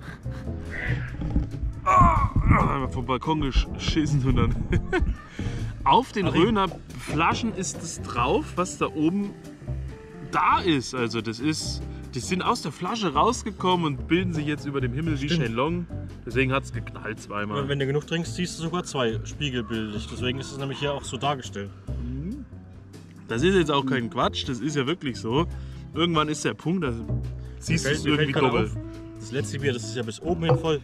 Speaker 2: Einmal vom Balkon geschissen und dann. Auf den Röner Flaschen ist es drauf, was da oben da ist. Also das ist. Die sind aus der Flasche rausgekommen und bilden sich jetzt über dem Himmel wie Shenlong. Deswegen hat es geknallt zweimal.
Speaker 3: Wenn du genug trinkst, siehst du sogar 2 spiegelbildlich. Deswegen ist es nämlich hier auch so dargestellt.
Speaker 2: Das ist jetzt auch kein Quatsch, das ist ja wirklich so. Irgendwann ist der Punkt, da siehst du es irgendwie doppelt.
Speaker 3: Das letzte Bier, das ist ja bis oben hin voll.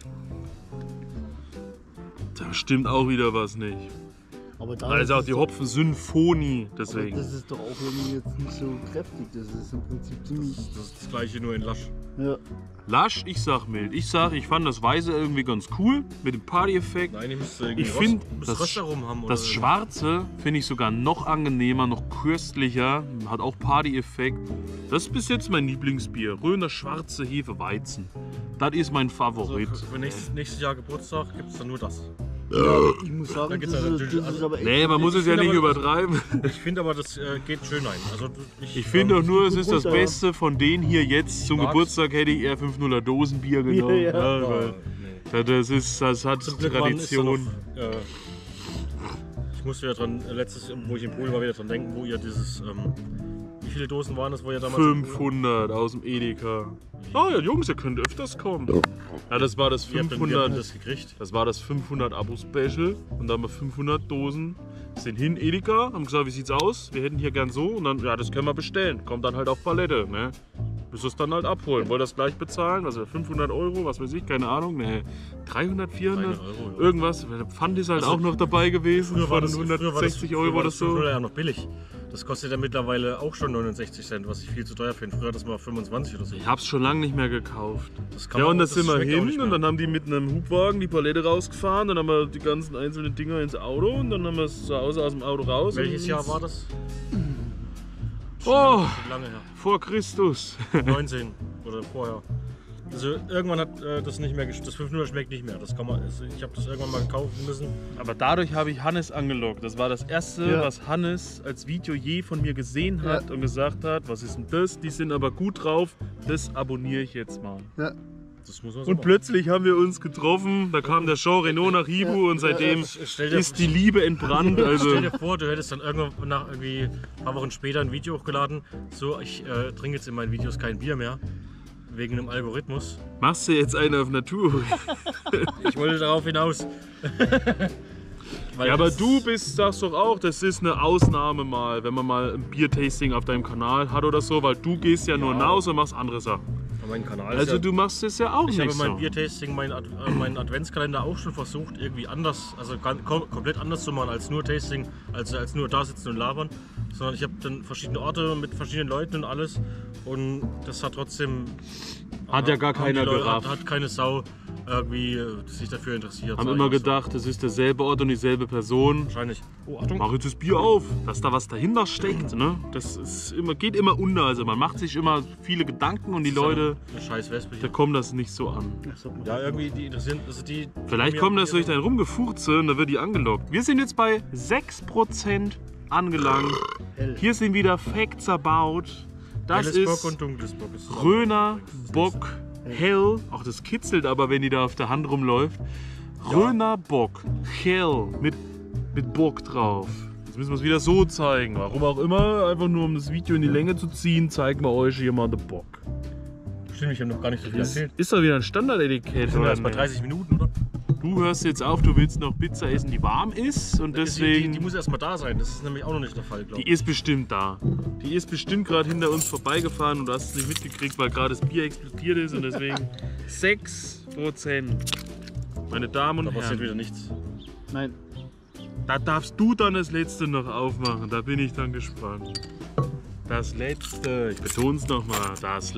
Speaker 2: Da stimmt auch wieder was nicht.
Speaker 4: Aber da
Speaker 2: Also auch
Speaker 4: ist
Speaker 2: die
Speaker 4: es
Speaker 2: Hopfen-Symphonie,
Speaker 4: doch,
Speaker 2: deswegen.
Speaker 4: das ist doch auch irgendwie jetzt nicht so kräftig. Das ist im Prinzip ziemlich.
Speaker 3: Das ist das gleiche, nur in lasch.
Speaker 4: Ja.
Speaker 2: Lasch, ich sag mild. Ich fand das Weiße irgendwie ganz cool mit dem Party-Effekt.
Speaker 3: Nein, ich müsste irgendwie
Speaker 2: Ich finde,
Speaker 3: Röstaromen haben.
Speaker 2: das
Speaker 3: oder
Speaker 2: Schwarze finde ich sogar noch angenehmer, noch köstlicher, hat auch Party-Effekt. Das ist bis jetzt mein Lieblingsbier. Röner Schwarze Hefeweizen. Das ist mein Favorit.
Speaker 3: Also für nächstes Jahr Geburtstag gibt es dann nur das.
Speaker 4: Ja, ich muss
Speaker 3: Da
Speaker 4: sagen,
Speaker 3: geht's
Speaker 4: das,
Speaker 3: ja
Speaker 4: ist,
Speaker 3: natürlich
Speaker 4: das ist aber echt.
Speaker 2: Nee, man muss es ja
Speaker 3: finde
Speaker 2: nicht
Speaker 3: aber-
Speaker 2: übertreiben.
Speaker 3: Ich finde aber, das geht schön ein. Also
Speaker 2: Ich finde auch nur, es ist das
Speaker 4: runter.
Speaker 2: Beste von denen hier jetzt. Zum
Speaker 3: mag's.
Speaker 2: Geburtstag hätte ich eher 500er Dosenbier genommen.
Speaker 4: Ja.
Speaker 2: weil das hat
Speaker 3: Zum Glück waren- ist da noch,
Speaker 2: Tradition.
Speaker 3: ich musste ja dran, letztes, wo ich im Pool war, wieder dran denken, wo ihr dieses, wie viele Dosen waren das, wo ihr damals...
Speaker 2: 500 aus dem Edeka. Oh ja, Jungs, ihr könnt öfters kommen. Ja, das war das
Speaker 3: Wie habt ihr denn
Speaker 2: 500.
Speaker 3: das gekriegt?
Speaker 2: Das war das 500 Abo-Special und da haben wir 500 Dosen. Sind hin Edeka, haben gesagt, wie sieht's aus? Wir hätten hier gern so und dann, ja, das können wir bestellen. Kommt dann halt auf Palette, ne? Müsst ihr es dann halt abholen. Wollt ihr das gleich bezahlen? Was 500 Euro, was weiß ich, keine Ahnung, ne? 300, 400,
Speaker 3: 300 Euro, ja.
Speaker 2: irgendwas. Der Pfand ist halt
Speaker 3: Also,
Speaker 2: auch noch dabei gewesen von 160 Euro oder so.
Speaker 3: Früher ja noch billig. Das kostet ja mittlerweile auch schon 69 Cent, was ich viel zu teuer finde. Früher hat das mal 25 oder so.
Speaker 2: Ich hab's schon lange nicht mehr gekauft.
Speaker 3: Das kann
Speaker 2: Ja,
Speaker 3: man
Speaker 2: und
Speaker 3: auch-
Speaker 2: da sind wir
Speaker 3: schmeckt auch nicht
Speaker 2: hin
Speaker 3: mehr.
Speaker 2: und dann haben die mit einem Hubwagen die Palette rausgefahren, dann haben wir die ganzen einzelnen Dinger ins Auto und dann haben wir es zu Hause aus dem Auto raus.
Speaker 3: Welches
Speaker 2: und
Speaker 3: Jahr war das?
Speaker 2: Oh,
Speaker 3: Schon lange her.
Speaker 2: vor Christus.
Speaker 3: 19 oder vorher. Also irgendwann hat das nicht mehr, das 500 schmeckt nicht mehr. Das kann man, also ich habe das irgendwann mal kaufen müssen.
Speaker 2: Aber dadurch habe ich Hannes angelockt. Das war das erste,
Speaker 4: Ja.
Speaker 2: was Hannes als Video je von mir gesehen hat und gesagt hat, was ist denn das? Die sind aber gut drauf, das abonniere ich jetzt mal.
Speaker 4: Ja.
Speaker 3: Das muss man so
Speaker 2: Und
Speaker 3: machen.
Speaker 2: plötzlich haben wir uns getroffen, da kam der Jean Reno nach Hibu und seitdem
Speaker 3: Stell dir-
Speaker 2: ist die Liebe entbrannt. Also
Speaker 3: Stell dir vor, du hättest dann irgendwann nach irgendwie ein paar Wochen später ein Video hochgeladen. So, ich trinke jetzt in meinen Videos kein Bier mehr. Wegen einem Algorithmus.
Speaker 2: machst du jetzt eine auf Natur?
Speaker 3: Ich wollte darauf hinaus. Weil
Speaker 2: Ja, aber
Speaker 3: das-
Speaker 2: du sagst doch auch, das ist eine Ausnahme mal, wenn man mal ein Biertasting auf deinem Kanal hat oder so, weil du gehst ja nur hinaus und machst andere Sachen.
Speaker 3: Mein Kanal ist
Speaker 2: Also
Speaker 3: ja,
Speaker 2: du machst es ja auch
Speaker 3: ich
Speaker 2: nicht
Speaker 3: habe mein
Speaker 2: so.
Speaker 3: Biertasting, meinen Adventskalender auch schon versucht, irgendwie anders, also komplett anders zu machen als nur Tasting, als nur da sitzen und labern. Sondern ich habe dann verschiedene Orte mit verschiedenen Leuten und alles. Und das hat trotzdem.
Speaker 2: Hat ja gar
Speaker 3: haben
Speaker 2: keiner
Speaker 3: die Leute-
Speaker 2: gerafft.
Speaker 3: Hat keine Sau irgendwie sich dafür interessiert.
Speaker 2: Haben
Speaker 3: sag
Speaker 2: immer
Speaker 3: ich mal so.
Speaker 2: gedacht, das ist derselbe Ort und dieselbe Person.
Speaker 3: Wahrscheinlich. Oh, Achtung.
Speaker 2: Mach jetzt das Bier auf, dass da was dahinter steckt. Ne? Das ist immer, geht immer unter. Also man macht sich immer viele Gedanken und die Leute,
Speaker 3: Eine scheiß Wespe
Speaker 2: da
Speaker 3: hier.
Speaker 2: kommt das nicht so an.
Speaker 3: Ja, irgendwie, die interessieren. Also die.
Speaker 2: Vielleicht
Speaker 3: mir-
Speaker 2: kommt das durch dein Rumgefurze und da wird die angelockt. Wir sind jetzt bei 6% angelangt. Hier sind wieder Facts about. Das
Speaker 3: Helles Bock
Speaker 2: ist
Speaker 3: und dunkles Bock. Das ist
Speaker 2: Röner Bock Hell. Auch das kitzelt aber, wenn die da auf der Hand rumläuft. Röner Bock. Hell. Mit Bock drauf. Jetzt müssen wir es wieder so zeigen. Warum auch immer. Einfach nur um das Video in die Länge zu ziehen, zeigen wir euch hier mal den Bock.
Speaker 3: Stimmt, ich habe noch gar nicht so viel erzählt.
Speaker 2: Ist doch wieder ein Standardetikett.
Speaker 3: Wir sind erst bei 30 Minuten, oder?
Speaker 2: Du hörst jetzt auf, du willst noch Pizza essen, die warm ist und deswegen...
Speaker 3: Die muss erstmal da sein, das ist nämlich auch noch nicht der Fall, glaube ich.
Speaker 2: Die ist bestimmt da. Die ist bestimmt gerade hinter uns vorbeigefahren und du hast es nicht mitgekriegt, weil gerade das Bier explodiert ist und deswegen 6%. Meine Damen und
Speaker 3: Da passiert
Speaker 2: Herren,
Speaker 3: wieder nichts.
Speaker 4: Nein.
Speaker 2: da darfst du dann das letzte noch aufmachen, da bin ich dann gespannt. Das letzte, ich betone es nochmal, das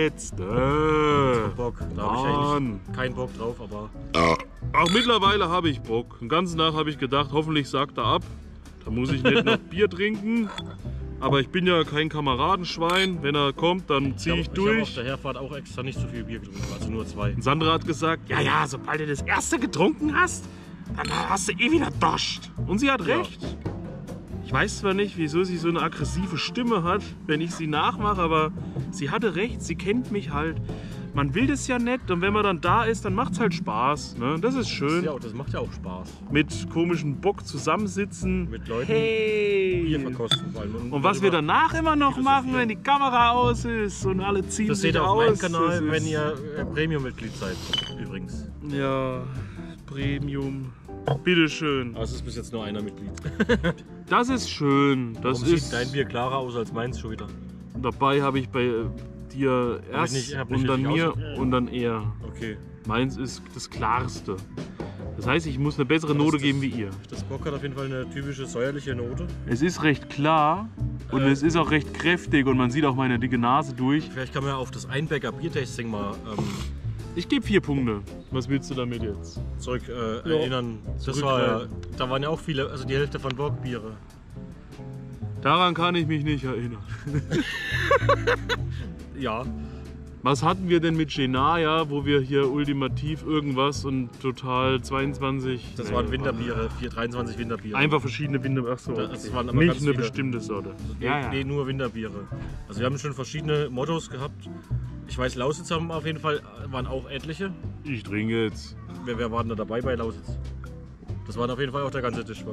Speaker 2: letzte.
Speaker 3: Bock, da habe ich eigentlich keinen Bock drauf, aber...
Speaker 2: Auch mittlerweile habe ich Bock. Den ganzen Tag habe ich gedacht, hoffentlich sagt er ab. Da muss ich nicht noch Bier trinken. Aber ich bin ja kein Kameradenschwein. Wenn er kommt, dann ziehe ich
Speaker 3: Ich habe auf
Speaker 2: durch.
Speaker 3: der Herfahrt auch extra nicht so viel Bier getrunken, also nur 2.
Speaker 2: Und Sandra hat gesagt, ja, sobald du das erste getrunken hast, dann hast du eh wieder Dorscht. Und sie hat recht. Ich weiß zwar nicht, wieso sie so eine aggressive Stimme hat, wenn ich sie nachmache, aber sie hatte recht, sie kennt mich halt. Man will das ja nicht und wenn man dann da ist, dann macht es halt Spaß. Ne? Das ist schön.
Speaker 3: Ja, das macht ja auch Spaß.
Speaker 2: Mit komischen Bock zusammensitzen.
Speaker 3: Mit Leuten
Speaker 2: Hey!
Speaker 3: Bier verkosten vor allem.
Speaker 2: Und was wir danach immer noch machen, wenn die Kamera aus ist und alle ziehen
Speaker 3: Das
Speaker 2: sich
Speaker 3: seht ihr
Speaker 2: aus.
Speaker 3: auf meinem Kanal,
Speaker 2: das ist-
Speaker 3: wenn ihr Premium-Mitglied seid, übrigens.
Speaker 2: Ja, Premium. Bitteschön.
Speaker 3: Aber es ist bis jetzt nur einer Mitglied.
Speaker 2: Das ist schön. Das
Speaker 3: Warum
Speaker 2: ist.
Speaker 3: sieht dein Bier klarer aus als meins schon wieder?
Speaker 2: Dabei habe ich bei dir erst
Speaker 3: hab nicht
Speaker 2: und dann
Speaker 3: richtig
Speaker 2: mir und dann er.
Speaker 3: Okay.
Speaker 2: Meins ist das klarste. Das heißt, ich muss eine bessere Note geben wie ihr.
Speaker 3: Das Bock hat auf jeden Fall eine typische säuerliche Note.
Speaker 2: Es ist recht klar und es ist auch recht kräftig und man sieht auch meine dicke Nase durch.
Speaker 3: Vielleicht kann man ja auf das Einbecker Biertasting mal
Speaker 2: Ich gebe 4 Punkte. Was willst du damit jetzt?
Speaker 3: zurück erinnern. Das war, da waren ja auch viele, also die Hälfte von Bockbiere.
Speaker 2: Daran kann ich mich nicht erinnern.
Speaker 3: Ja.
Speaker 2: Was hatten wir denn mit Genaya, wo wir hier ultimativ irgendwas und total 22...
Speaker 3: Das waren Winterbiere, 23 Winterbiere.
Speaker 2: Einfach verschiedene Winterbiere. Achso,
Speaker 3: Das waren aber
Speaker 2: nicht
Speaker 3: ganz
Speaker 2: eine
Speaker 3: viele.
Speaker 2: bestimmte Sorte.
Speaker 3: Nee, nur Winterbiere. Also wir haben schon verschiedene Mottos gehabt. Ich weiß, Lausitz haben auf jeden Fall, waren auch etliche.
Speaker 2: Ich trinke jetzt.
Speaker 3: Wer war denn da dabei bei Lausitz? Das waren auf jeden Fall auch der ganze Tisch voll.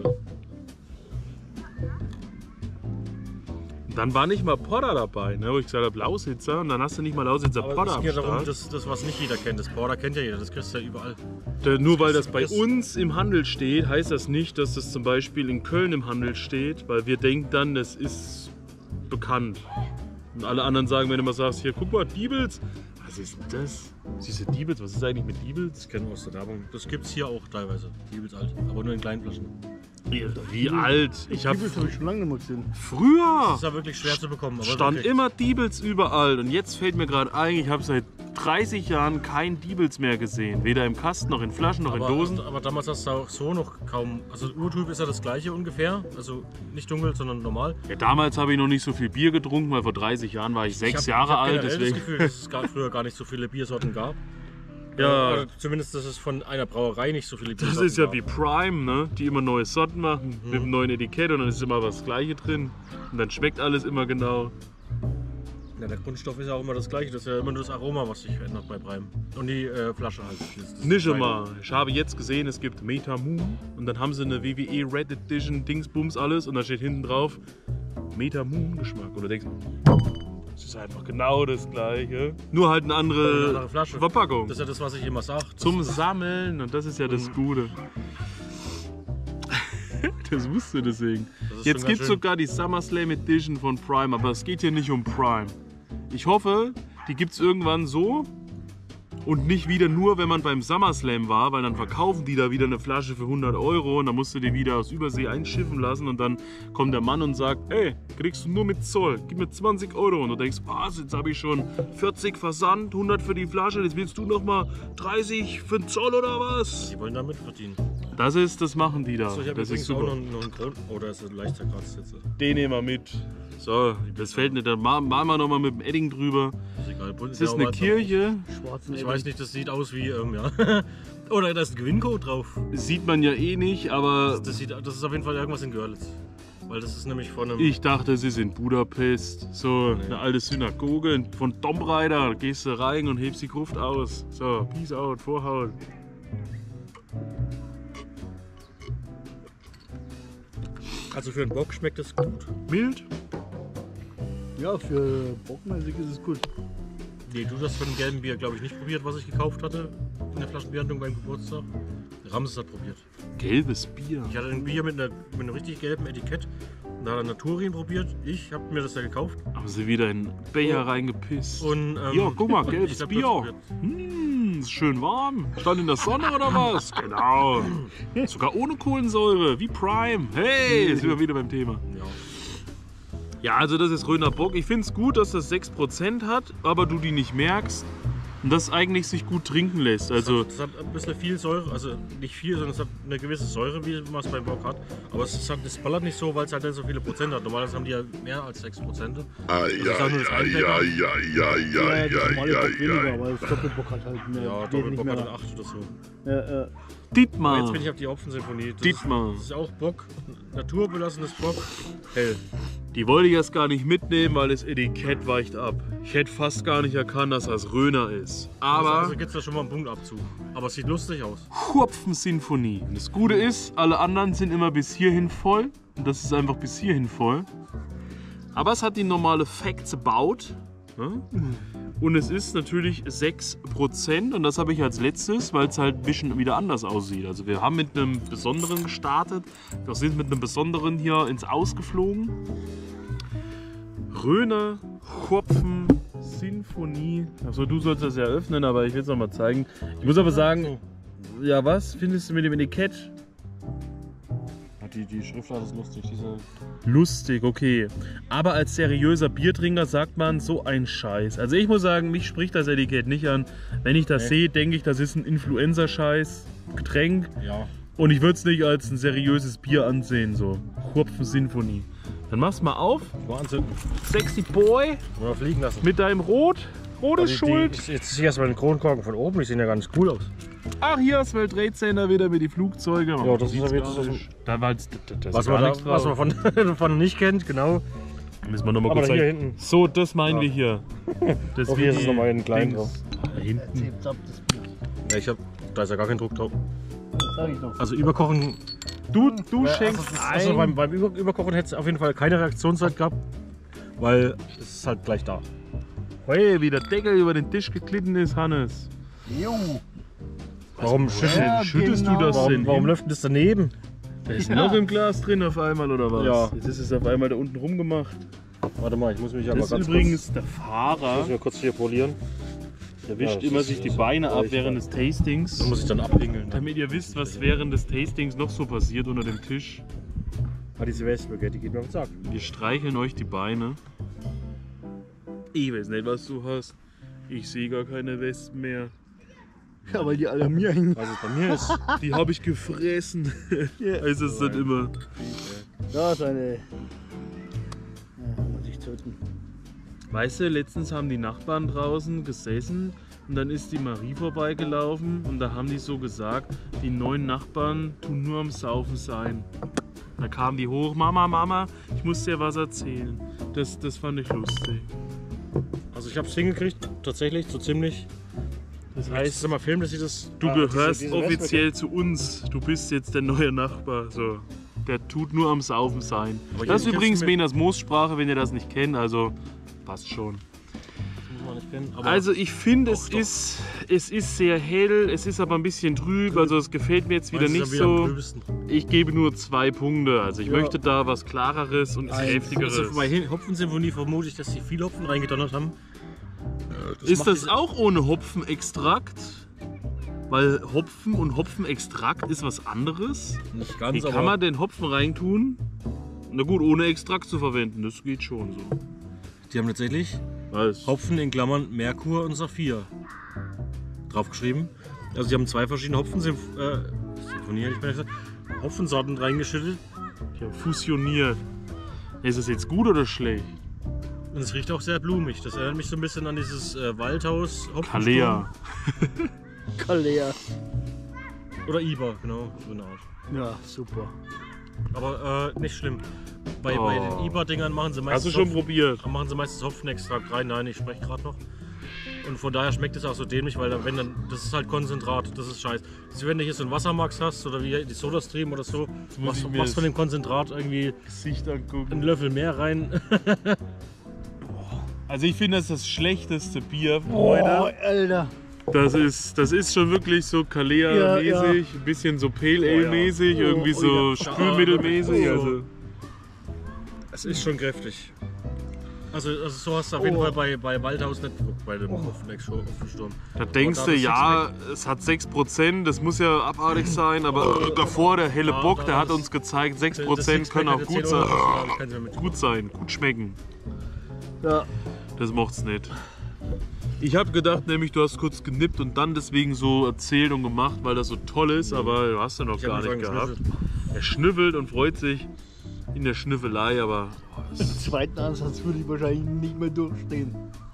Speaker 2: Dann war nicht mal Porter dabei, ne, wo ich gesagt habe, Lausitzer. Und dann hast du nicht mal Lausitzer
Speaker 3: Aber
Speaker 2: Porter
Speaker 3: es
Speaker 2: am
Speaker 3: geht darum,
Speaker 2: Start.
Speaker 3: das, was nicht jeder kennt. Das Porter kennt ja jeder, das kriegst du ja überall.
Speaker 2: Nur weil das bei
Speaker 3: das-
Speaker 2: uns im Handel steht, heißt das nicht, dass das zum Beispiel in Köln im Handel steht, weil wir denken dann, das ist bekannt. Und alle anderen sagen, wenn du mal sagst, hier, guck mal, Diebels. Was ist denn das? Siehst du Diebels? Was ist eigentlich mit Diebels?
Speaker 3: Das kennen wir aus der Werbung. Das gibt's hier auch teilweise. Diebels alt. Aber nur in kleinen Flaschen.
Speaker 2: Wie alt? Ich habe
Speaker 4: Diebels habe ich schon lange nicht mehr gesehen.
Speaker 2: früher
Speaker 3: Das ist ja wirklich schwer zu bekommen. Aber
Speaker 2: stand
Speaker 3: wirklich.
Speaker 2: immer Diebels überall. Und jetzt fällt mir gerade ein, ich habe seit 30 Jahren kein Diebels mehr gesehen. Weder im Kasten, noch in Flaschen, noch in Dosen.
Speaker 3: Aber damals hast du auch so noch kaum. Also Urtyp ist ja das gleiche ungefähr. Also nicht dunkel, sondern normal.
Speaker 2: Ja, damals habe ich noch nicht so viel Bier getrunken, weil vor 30 Jahren war ich 6 Jahre alt.
Speaker 3: Ich
Speaker 2: Deswegen.
Speaker 3: das Gefühl, dass es früher gar nicht so viele Biersorten gab.
Speaker 2: Ja.
Speaker 3: Oder zumindest, dass es von einer Brauerei nicht so viele
Speaker 2: Das
Speaker 3: Biersorten
Speaker 2: ist ja
Speaker 3: gab.
Speaker 2: wie Prime, ne? Die immer neue Sorten machen mit einem neuen Etikett und dann ist immer was Gleiche drin. Und dann schmeckt alles immer genau.
Speaker 3: Ja, der Grundstoff ist ja auch immer das gleiche. Das ist ja immer nur das Aroma, was sich verändert bei Prime. Und die Flasche halt. Das
Speaker 2: Nicht
Speaker 3: kleine.
Speaker 2: immer. Ich habe jetzt gesehen, es gibt Meta Moon und dann haben sie eine WWE Red Edition Dingsbums alles und da steht hinten drauf Meta Moon Geschmack. Und du denkst, es ist einfach genau das gleiche. Nur halt eine andere
Speaker 3: Flasche.
Speaker 2: Verpackung.
Speaker 3: Das ist ja das, was ich immer sage.
Speaker 2: Zum Sammeln und das ist ja das Gute. Das wusste deswegen.
Speaker 3: Das ist
Speaker 2: Jetzt
Speaker 3: schon
Speaker 2: gibt es
Speaker 3: ganz schön.
Speaker 2: sogar die SummerSlam Edition von Prime, aber es geht hier nicht um Prime. Ich hoffe, die gibt es irgendwann so und nicht wieder nur, wenn man beim SummerSlam war, weil dann verkaufen die da wieder eine Flasche für 100 € und dann musst du die wieder aus Übersee einschiffen lassen und dann kommt der Mann und sagt, ey, kriegst du nur mit Zoll, gib mir 20 € und du denkst, was, jetzt habe ich schon 40 Versand, 100 für die Flasche, jetzt willst du nochmal 30 für den Zoll oder was?
Speaker 3: Die wollen damit verdienen.
Speaker 2: Das machen die da.
Speaker 3: So, ich habe
Speaker 2: Das ist
Speaker 3: übrigens auch
Speaker 2: super.
Speaker 3: noch einen Grund. Oder ist es leicht zerkratzt jetzt?
Speaker 2: Den nehmen wir mit. So, das fällt nicht, dann malen wir nochmal mit dem Edding drüber.
Speaker 3: Ist egal.
Speaker 2: Das ist eine Kirche,
Speaker 4: Schwarzen
Speaker 3: Ich weiß nicht, das sieht aus wie ja. Oder da ist ein Gewinncode drauf.
Speaker 2: sieht man ja eh nicht, aber
Speaker 3: Das ist auf jeden Fall irgendwas in Görlitz. Weil das ist nämlich von einem.
Speaker 2: ich dachte, es ist in Budapest. So, eine alte Synagoge von Tomb Raider. Da gehst du rein und hebst die Gruft aus. So, Peace out, Vorhaut.
Speaker 3: Also für einen Bock schmeckt es gut.
Speaker 2: Mild.
Speaker 4: Ja, für bockmäßig ist es gut.
Speaker 3: Nee, du hast von dem gelben Bier, glaube ich, nicht probiert, was ich gekauft hatte in der Flaschenbehandlung beim Geburtstag. Ramses hat probiert.
Speaker 2: Gelbes Bier.
Speaker 3: Ich hatte ein Bier mit einem richtig gelben Etikett. Und da hat er Naturin probiert. Ich habe mir das ja gekauft.
Speaker 2: Haben sie wieder in den Becher reingepisst.
Speaker 3: Und,
Speaker 2: ja, guck mal,
Speaker 3: ich
Speaker 2: gelbes
Speaker 3: hab das
Speaker 2: Bier.
Speaker 3: probiert.
Speaker 2: Ist schön warm. Stand in der Sonne oder was? Genau. Sogar ohne Kohlensäure, wie Prime. Hey, jetzt sind wir wieder beim Thema.
Speaker 3: Ja.
Speaker 2: Ja, also das ist Röner Bock. Ich finde es gut, dass das 6% hat, aber du die nicht merkst und das eigentlich sich gut trinken lässt. Also
Speaker 3: Das hat ein bisschen viel Säure, also nicht viel, sondern es hat eine gewisse Säure, wie man es beim Bock hat. Aber es ballert nicht so, weil es halt nicht so viele Prozent hat. Normalerweise haben die ja mehr als 6%.
Speaker 4: Ja, das normale Bock weniger, aber das Doppelbock hat halt mehr.
Speaker 3: Ja,
Speaker 4: geht
Speaker 3: Doppelbock
Speaker 4: nicht
Speaker 3: hat
Speaker 4: mehr.
Speaker 3: ein 8 oder so.
Speaker 4: Ja.
Speaker 3: Aber jetzt
Speaker 2: Dietmar.
Speaker 3: bin ich auf die Hopfensinfonie.
Speaker 2: Dietmar.
Speaker 3: Das ist auch Bock, naturbelassenes Bock, hell.
Speaker 2: Die wollte ich erst gar nicht mitnehmen, weil das Etikett weicht ab. Ich hätte fast gar nicht erkannt, dass das Röner ist. Aber
Speaker 3: Also gibt es da schon mal einen Punktabzug. Aber es sieht lustig aus.
Speaker 2: Hopfensinfonie. Und das Gute ist, alle anderen sind immer bis hierhin voll. Und das ist einfach bis hierhin voll. Aber es hat die normale Facts about. Ne? Und es ist natürlich 6%. Und das habe ich als letztes, weil es halt ein bisschen wieder anders aussieht. Also wir haben mit einem Besonderen gestartet. Wir sind mit einem Besonderen hier ins Aus geflogen. Röner Hopfen Sinfonie. Achso, du sollst das ja öffnen, aber ich will es noch mal zeigen. Ich muss aber sagen, ja, was findest du mit dem Etikett?
Speaker 3: Die Schriftart ist lustig.
Speaker 2: Lustig, okay. Aber als seriöser Biertrinker sagt man so ein Scheiß. Also ich muss sagen, mich spricht das Etikett nicht an. Wenn ich das sehe, denke ich, das ist ein Influencer-Scheiß Getränk.
Speaker 3: Ja.
Speaker 2: Und ich würde es nicht als ein seriöses Bier ansehen, so. Hopfen Sinfonie. Dann mach's mal auf.
Speaker 3: Wahnsinn.
Speaker 2: Sexy Boy
Speaker 3: Mal fliegen lassen.
Speaker 2: mit deinem Rot. Rot ist schuld.
Speaker 3: Jetzt sehe ich erstmal den Kronkorken von oben. Die sehen ja ganz cool aus.
Speaker 2: Ach, hier ist World Trade Center wieder mit die Flugzeuge.
Speaker 3: Ja, das ist ja wieder
Speaker 2: gar
Speaker 3: so.
Speaker 2: nicht. Da war das
Speaker 3: Was
Speaker 2: gar
Speaker 3: man,
Speaker 2: nichts
Speaker 3: was
Speaker 2: drauf.
Speaker 3: man von nicht kennt, genau.
Speaker 2: Müssen wir nochmal
Speaker 3: Aber
Speaker 2: kurz
Speaker 3: hier
Speaker 2: zeigen.
Speaker 3: hinten.
Speaker 2: So, das meinen wir hier. Das
Speaker 3: Auch hier ist es nochmal in klein drauf.
Speaker 2: Da hinten.
Speaker 4: Zählt ab, das Bier.
Speaker 3: Ja, da ist ja gar kein Druck drauf.
Speaker 4: Das sag ich doch.
Speaker 3: Also überkochen.
Speaker 2: Du schenkst
Speaker 3: Also
Speaker 2: ein.
Speaker 3: beim Überkochen hätte es auf jeden Fall keine Reaktionszeit gehabt, weil es ist halt gleich da.
Speaker 2: Hey, wie der Deckel über den Tisch geglitten ist, Hannes.
Speaker 4: Jo.
Speaker 3: Warum
Speaker 4: Ja,
Speaker 2: schüttest du das denn?
Speaker 3: Warum
Speaker 2: hin?
Speaker 3: läuft denn das daneben?
Speaker 2: Da ist
Speaker 4: Ja.
Speaker 2: noch im Glas drin auf einmal oder was?
Speaker 3: Ja.
Speaker 2: Jetzt ist es auf einmal da unten rumgemacht.
Speaker 3: Warte mal, ich muss mich aber
Speaker 2: Das
Speaker 3: ganz
Speaker 2: ist übrigens der Fahrer.
Speaker 3: kurz, kurz hier polieren.
Speaker 2: Der wischt
Speaker 3: Ja,
Speaker 2: immer
Speaker 3: das
Speaker 2: sich die
Speaker 3: ist-
Speaker 2: Beine ab
Speaker 3: ich
Speaker 2: während des Tastings.
Speaker 3: Das muss ich dann abwinkeln.
Speaker 2: Damit ihr wisst, was während des Tastings noch so passiert unter dem Tisch.
Speaker 3: Ah, diese Westspaghetti geht mir auf den Sack.
Speaker 2: Wir streicheln euch die Beine. Ich weiß nicht, was du hast. Ich sehe gar keine Wespen mehr.
Speaker 4: Ja, weil die alle an mir hängen.
Speaker 3: Was es bei mir ist.
Speaker 2: Die habe ich gefressen. Heißt es dann immer.
Speaker 4: Da ist eine. Ja, muss ich töten.
Speaker 2: Weißt du, letztens haben die Nachbarn draußen gesessen und dann ist die Marie vorbeigelaufen und da haben die so gesagt, die neuen Nachbarn tun nur am Saufen sein. Da kamen die hoch, Mama, ich muss dir was erzählen. Das fand ich lustig.
Speaker 3: Also ich habe es hingekriegt, tatsächlich so ziemlich.
Speaker 2: Das
Speaker 3: Heißt,
Speaker 2: heißt,
Speaker 3: sag mal, Film, dass ich das.
Speaker 2: du
Speaker 3: Ah,
Speaker 2: gehörst
Speaker 3: diese
Speaker 2: offiziell zu uns. Du bist jetzt der neue Nachbar. So. Der tut nur am Saufen sein.
Speaker 3: Aber
Speaker 2: Das ist
Speaker 3: ich
Speaker 2: übrigens
Speaker 3: kenn's mit-
Speaker 2: Menas Moossprache, wenn ihr das nicht kennt. Also passt schon.
Speaker 3: Das muss man nicht kennen. Aber
Speaker 2: Also ich finde,
Speaker 3: Doch, doch.
Speaker 2: es ist sehr hell, es ist aber ein bisschen trüb, also es gefällt mir jetzt wieder
Speaker 3: meins ist
Speaker 2: nicht
Speaker 3: dann wieder am
Speaker 2: so.
Speaker 3: trübsten.
Speaker 2: Ich gebe nur 2 Punkte, also ich
Speaker 4: Ja.
Speaker 2: möchte da was Klareres und Kräftigeres.
Speaker 3: Also bei Hopfensymphonie vermute ich, dass sie viel Hopfen reingedonnert haben.
Speaker 2: Ist
Speaker 3: macht
Speaker 2: das
Speaker 3: diese-
Speaker 2: auch ohne Hopfenextrakt? Weil Hopfen und Hopfenextrakt ist was anderes.
Speaker 3: Nicht
Speaker 2: Wie
Speaker 3: ganz,
Speaker 2: kann
Speaker 3: aber
Speaker 2: man den Hopfen reintun? Na gut, ohne Extrakt zu verwenden, das geht schon so.
Speaker 3: die haben tatsächlich
Speaker 2: Was?
Speaker 3: Hopfen in Klammern Merkur und Saphir draufgeschrieben. Also die haben 2 verschiedene Symphonie, hätte ich mal gesagt, Hopfensorten reingeschüttet.
Speaker 2: Ja, fusioniert. Ist es jetzt gut oder schlecht?
Speaker 3: Und es riecht auch sehr blumig. Das erinnert mich so ein bisschen an dieses Waldhaus Hopfensturm.
Speaker 2: Kalea.
Speaker 4: Kalea.
Speaker 3: Oder Iber, genau, so eine Art.
Speaker 4: Ja, super.
Speaker 3: Aber nicht schlimm. Bei
Speaker 2: Oh.
Speaker 3: den Iber-Dingern machen sie
Speaker 2: Hast du
Speaker 3: meistens
Speaker 2: schon probiert?
Speaker 3: machen sie meistens Hopfenextrakt rein. Nein, ich spreche gerade noch. Und von daher schmeckt es auch so dämlich, weil wenn dann, das ist halt Konzentrat, das ist scheiße. Also wenn du hier so einen Wassermax hast oder wie die SodaStream oder so, machst von dem Konzentrat irgendwie
Speaker 2: Gesicht angucken.
Speaker 3: einen Löffel mehr rein.
Speaker 2: Also ich finde, das ist das schlechteste Bier,
Speaker 4: Oh,
Speaker 2: Freunde.
Speaker 4: Alter.
Speaker 2: Das ist schon wirklich so Kalea-mäßig, ein bisschen so Pale Ale-mäßig, irgendwie so Spülmittelmäßig. Also.
Speaker 3: Es ist schon kräftig. Also so hast du auf jeden Fall bei Waldhaus nicht bei dem Offensturm.
Speaker 2: Da denkst du, ja, es hat 6%, das muss ja abartig sein, aber davor der helle Bock, der hat uns gezeigt, 6% können auch gut sein. Gut sein, gut schmecken.
Speaker 4: Ja.
Speaker 2: Das macht's nicht. Ich habe gedacht, nämlich du hast kurz genippt und dann deswegen so erzählt und gemacht, weil das so toll ist, aber du hast ja noch gar nicht gehabt. Er schnüffelt und freut sich in der Schnüffelei, aber
Speaker 4: Den zweiten Ansatz würde ich wahrscheinlich nicht mehr durchstehen.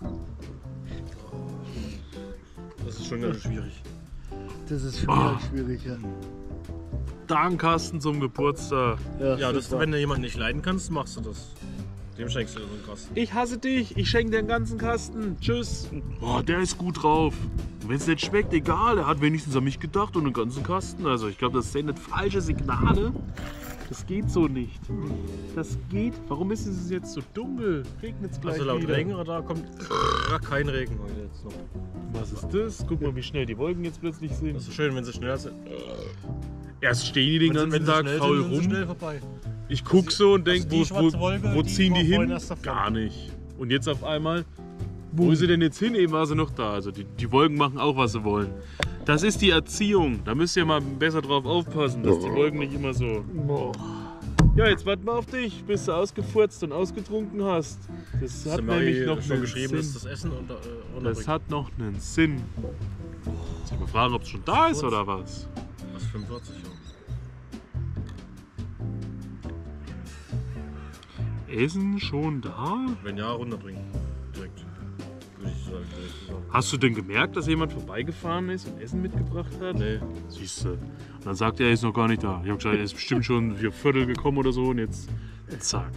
Speaker 3: Das ist schon ganz schwierig.
Speaker 4: Das ist schon ganz schwierig, ja.
Speaker 2: Dankkasten zum Geburtstag.
Speaker 3: Ja, das, wenn du jemanden nicht leiden kannst, machst du das. Dem schenkst du so einen Kasten.
Speaker 2: Ich hasse dich, ich schenke dir einen ganzen Kasten. Tschüss. Boah, der ist gut drauf. Wenn es nicht schmeckt, egal, er hat wenigstens an mich gedacht und einen ganzen Kasten. Also ich glaube, das sendet falsche Signale. Das geht so nicht. Das geht. Warum ist es jetzt so dunkel? Regnet es gleich
Speaker 3: Also laut
Speaker 2: wieder.
Speaker 3: Regenradar kommt kein Regen heute jetzt noch.
Speaker 2: Was ist das? Guck mal, wie schnell die Wolken jetzt plötzlich sind.
Speaker 3: Das ist schön, wenn sie schneller sind.
Speaker 2: Erst stehen die den ganzen
Speaker 3: Wenn sie
Speaker 2: Tag
Speaker 3: schnell
Speaker 2: faul
Speaker 3: sind, sind sie
Speaker 2: rum.
Speaker 3: schnell vorbei.
Speaker 2: Ich guck so und denk,
Speaker 3: also die schwarze Wolke,
Speaker 2: wo
Speaker 3: die
Speaker 2: ziehen die
Speaker 3: war vorhin
Speaker 2: hin?
Speaker 3: erst davon.
Speaker 2: Gar nicht. Und jetzt auf einmal, wo ist sie denn jetzt hin? Eben war sie noch da. Also die Wolken machen auch, was sie wollen. Das ist die Erziehung. Da müsst ihr mal besser drauf aufpassen, dass die Wolken nicht immer so... Ja, jetzt warten wir auf dich, bis du ausgefurzt und ausgetrunken hast. Das hat nämlich noch
Speaker 3: schon
Speaker 2: einen
Speaker 3: geschrieben, dass
Speaker 2: Sinn.
Speaker 3: das Essen
Speaker 2: Das hat noch einen Sinn. Soll ich mal fragen, ob es schon da ist oder was?
Speaker 3: Was 45 Jahre.
Speaker 2: Essen schon da?
Speaker 3: Wenn ja, runterbringen. Direkt. Würde ich sagen.
Speaker 2: Hast du denn gemerkt, dass jemand vorbeigefahren ist und Essen mitgebracht hat?
Speaker 3: Nee.
Speaker 2: Siehst du. Und dann sagt er, er ist noch gar nicht da. Ich habe gesagt, er ist bestimmt schon 4/4 gekommen oder so und jetzt zack.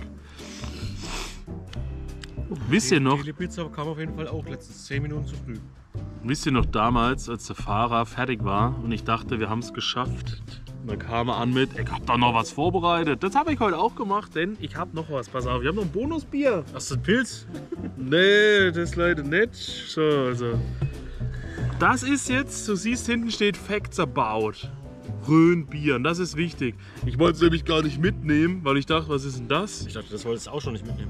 Speaker 2: Wisst ihr noch,
Speaker 3: Die Pizza kam auf jeden Fall auch letztens 10 Minuten zu früh.
Speaker 2: damals, als der Fahrer fertig war und ich dachte, wir haben es geschafft. Und dann kam er an mit, ich habe da noch was vorbereitet. Das habe ich heute auch gemacht, denn ich habe noch was. Pass auf, ich habe noch ein Bonusbier.
Speaker 3: Hast du einen Pilz?
Speaker 2: Nee, das leider nicht. So, also. Das ist jetzt, du siehst, hinten steht Facts About. Rhönbier, und das ist wichtig. Ich wollte es nämlich gar nicht mitnehmen, weil ich dachte, was ist denn das?
Speaker 3: Ich dachte, das wolltest du auch schon nicht mitnehmen.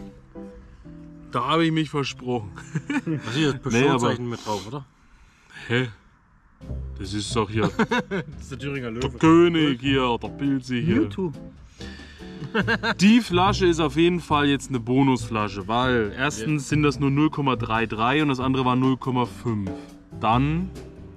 Speaker 2: Da habe ich mich versprochen.
Speaker 3: Das ist hier das
Speaker 2: Nee, aber-
Speaker 3: Peugeot-Zeichen mit drauf, oder?
Speaker 2: Hä? Das ist doch hier
Speaker 3: Das ist der Thüringer
Speaker 2: der
Speaker 3: Löwe.
Speaker 2: König hier, der Pilzi hier.
Speaker 4: YouTube.
Speaker 2: Die Flasche ist auf jeden Fall jetzt eine Bonusflasche, weil erstens sind das nur 0,33 und das andere war 0,5. Dann,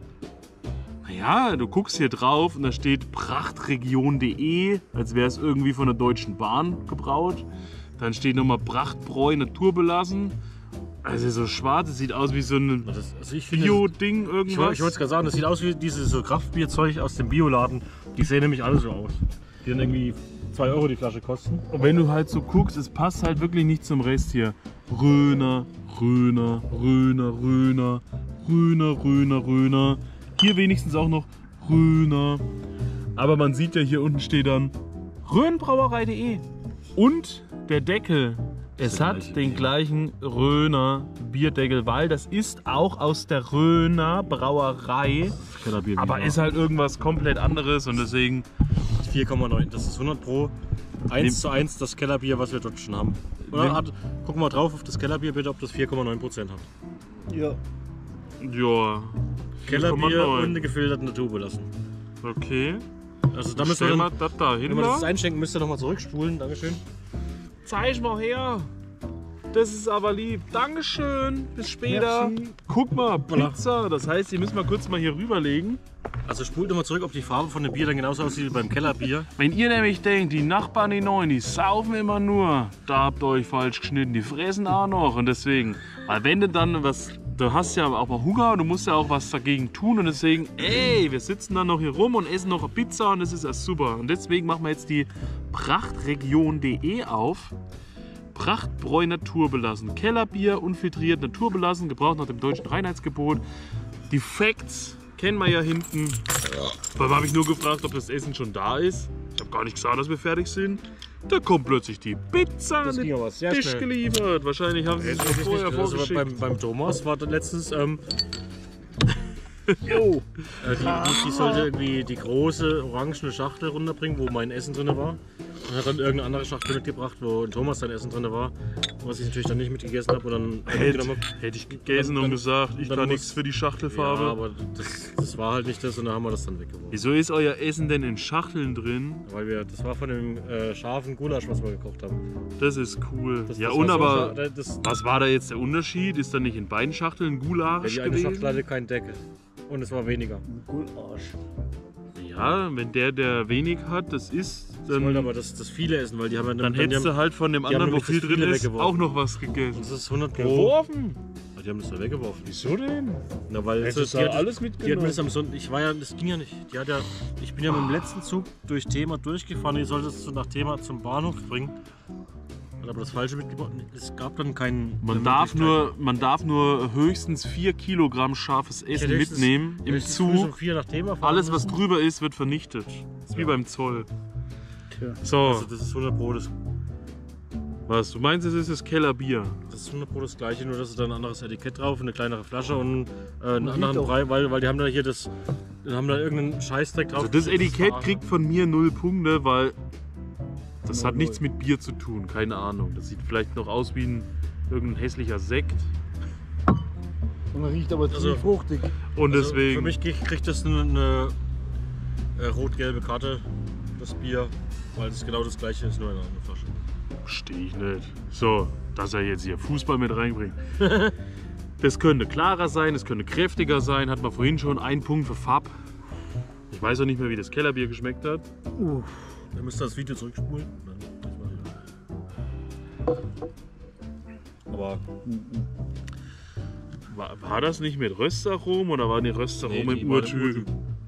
Speaker 2: naja, du guckst hier drauf und da steht prachtregion.de, als wäre es irgendwie von der Deutschen Bahn gebraut. Dann steht nochmal Prachtbräu naturbelassen. Also so schwarz, es sieht aus wie so ein
Speaker 3: Also ich finde,
Speaker 2: Bio-Ding
Speaker 3: ich
Speaker 2: irgendwas.
Speaker 3: wollte es gerade sagen, das sieht aus wie dieses so Kraftbierzeug aus dem Bioladen. Die sehen nämlich alle so aus. Die dann irgendwie 2 Euro die Flasche kosten.
Speaker 2: Und wenn du halt so guckst, es passt halt wirklich nicht zum Rest hier. Röner, Röner, Röner, Röner, Röner, Röner, Röner. Hier wenigstens auch noch Röner. Aber man sieht ja, hier unten steht dann rhönbrauerei.de. Und der Deckel. Es
Speaker 3: der
Speaker 2: hat
Speaker 3: gleiche.
Speaker 2: den gleichen Röner Bierdeckel, weil das ist auch aus der Röner Brauerei.
Speaker 3: Kellerbier.
Speaker 2: Aber ist halt irgendwas komplett anderes und deswegen
Speaker 3: 4,9. Das ist 100 Pro 1:1 das Kellerbier, was wir dort schon haben. Oder guck mal drauf auf das Kellerbier bitte, ob das 4,9% hat.
Speaker 4: Ja.
Speaker 2: ja.
Speaker 3: Kellerbier
Speaker 2: 4,9.
Speaker 3: und eine gefilterte Natur belassen.
Speaker 2: Okay.
Speaker 3: Also da müsst ihr
Speaker 2: Stell
Speaker 3: dann,
Speaker 2: mal das da hin.
Speaker 3: wenn wir das einschenken, müsst ihr nochmal zurückspulen. Dankeschön.
Speaker 2: Zeig mal her. Das ist aber lieb. Dankeschön. Bis später.
Speaker 4: Merci.
Speaker 2: Guck mal,
Speaker 3: Voilà.
Speaker 2: Pizza. Das heißt, die müssen wir kurz mal hier rüberlegen.
Speaker 3: Also spult nochmal zurück, ob die Farbe von dem Bier dann genauso aussieht wie beim Kellerbier.
Speaker 2: Wenn ihr nämlich denkt, die Nachbarn, die Neuen, die saufen immer nur, da habt ihr euch falsch geschnitten. Die fressen auch noch. Und deswegen, weil wenn du dann was, du hast ja auch mal Hunger und du musst ja auch was dagegen tun. Und deswegen, ey, wir sitzen dann noch hier rum und essen noch eine Pizza und das ist ja super. Und deswegen machen wir jetzt die prachtregion.de auf. Prachtbräu naturbelassen. Kellerbier, unfiltriert, naturbelassen, gebraucht nach dem deutschen Reinheitsgebot. Die Facts kennen wir ja hinten. Vor allem habe ich nur gefragt, ob das Essen schon da ist. Ich habe gar nicht gesagt, dass wir fertig sind. Da kommt plötzlich die Pizza an den Tisch geliefert. Wahrscheinlich haben sie es schon vorher vorgeschickt.
Speaker 3: Beim Thomas war letztens... die sollte irgendwie die große orangene Schachtel runterbringen, wo mein Essen drin war. Und hat dann irgendeine andere Schachtel mitgebracht, wo Thomas sein Essen drin war. Was ich natürlich dann nicht mitgegessen habe. Und dann
Speaker 2: hätte ich gegessen und gesagt, ich kann nichts für die Schachtelfarbe.
Speaker 3: Ja, aber das war halt nicht das und dann haben wir das dann weggeworfen.
Speaker 2: Wieso ist euer Essen denn in Schachteln drin?
Speaker 3: Weil das war von dem scharfen Gulasch, was wir gekocht haben.
Speaker 2: Das ist cool.
Speaker 3: Das
Speaker 2: und aber
Speaker 3: so
Speaker 2: was war da jetzt der Unterschied? Ist da nicht in beiden Schachteln Gulasch
Speaker 3: die eine
Speaker 2: gewesen?
Speaker 3: Schachtel hatte keinen Deckel. Und es war weniger.
Speaker 4: Gulasch.
Speaker 2: Ja, wenn der wenig hat, das ist...
Speaker 3: Ich wollte aber das viele essen, weil die haben
Speaker 2: dann hättest du halt von dem anderen, wo viel drin ist, auch noch was gegessen.
Speaker 3: Und das ist 100 Pro.
Speaker 2: Geworfen?
Speaker 3: Die haben das da weggeworfen.
Speaker 2: Wieso denn?
Speaker 3: Na, weil
Speaker 2: hättest du alles mitgenommen?
Speaker 3: Die hat mir das am Sonntag... das ging ja nicht. Ich bin ja mit dem letzten Zug durch Thema durchgefahren. Ich sollte es nach Thema zum Bahnhof bringen. Aber das Falsche mitgebracht. Es gab dann keinen.
Speaker 2: Man darf nur höchstens 4 Kilogramm scharfes Essen mitnehmen im Zug. Alles, was drüber ist, wird vernichtet. Das ist wie beim Zoll. So.
Speaker 3: Also das ist 100 Pro das.
Speaker 2: Was? Du meinst, es ist das Kellerbier?
Speaker 3: Das ist 100 Pro das gleiche, nur dass es da ein anderes Etikett drauf und eine kleinere Flasche und einen anderen Brei, weil die haben da hier haben da irgendeinen Scheißdreck drauf.
Speaker 2: Also das Etikett kriegt von mir 0 Punkte, weil das hat nichts mit Bier zu tun, keine Ahnung. Das sieht vielleicht noch aus wie irgendein hässlicher Sekt.
Speaker 4: Und er riecht aber ziemlich fruchtig.
Speaker 2: Und
Speaker 3: also
Speaker 2: deswegen.
Speaker 3: Für mich kriegt das eine rot-gelbe Karte, das Bier, weil es genau das gleiche ist, nur in einer anderen Flasche.
Speaker 2: Verstehe ich nicht. So, dass er jetzt hier Fußball mit reinbringt. Das könnte klarer sein, es könnte kräftiger sein. Hat man vorhin schon einen Punkt für Farb. Ich weiß auch nicht mehr, wie das Kellerbier geschmeckt hat.
Speaker 3: Dann müsst ihr das Video zurückspulen. Aber
Speaker 2: war das nicht mit Röstaromen oder waren die Röstaromen im Urtyp?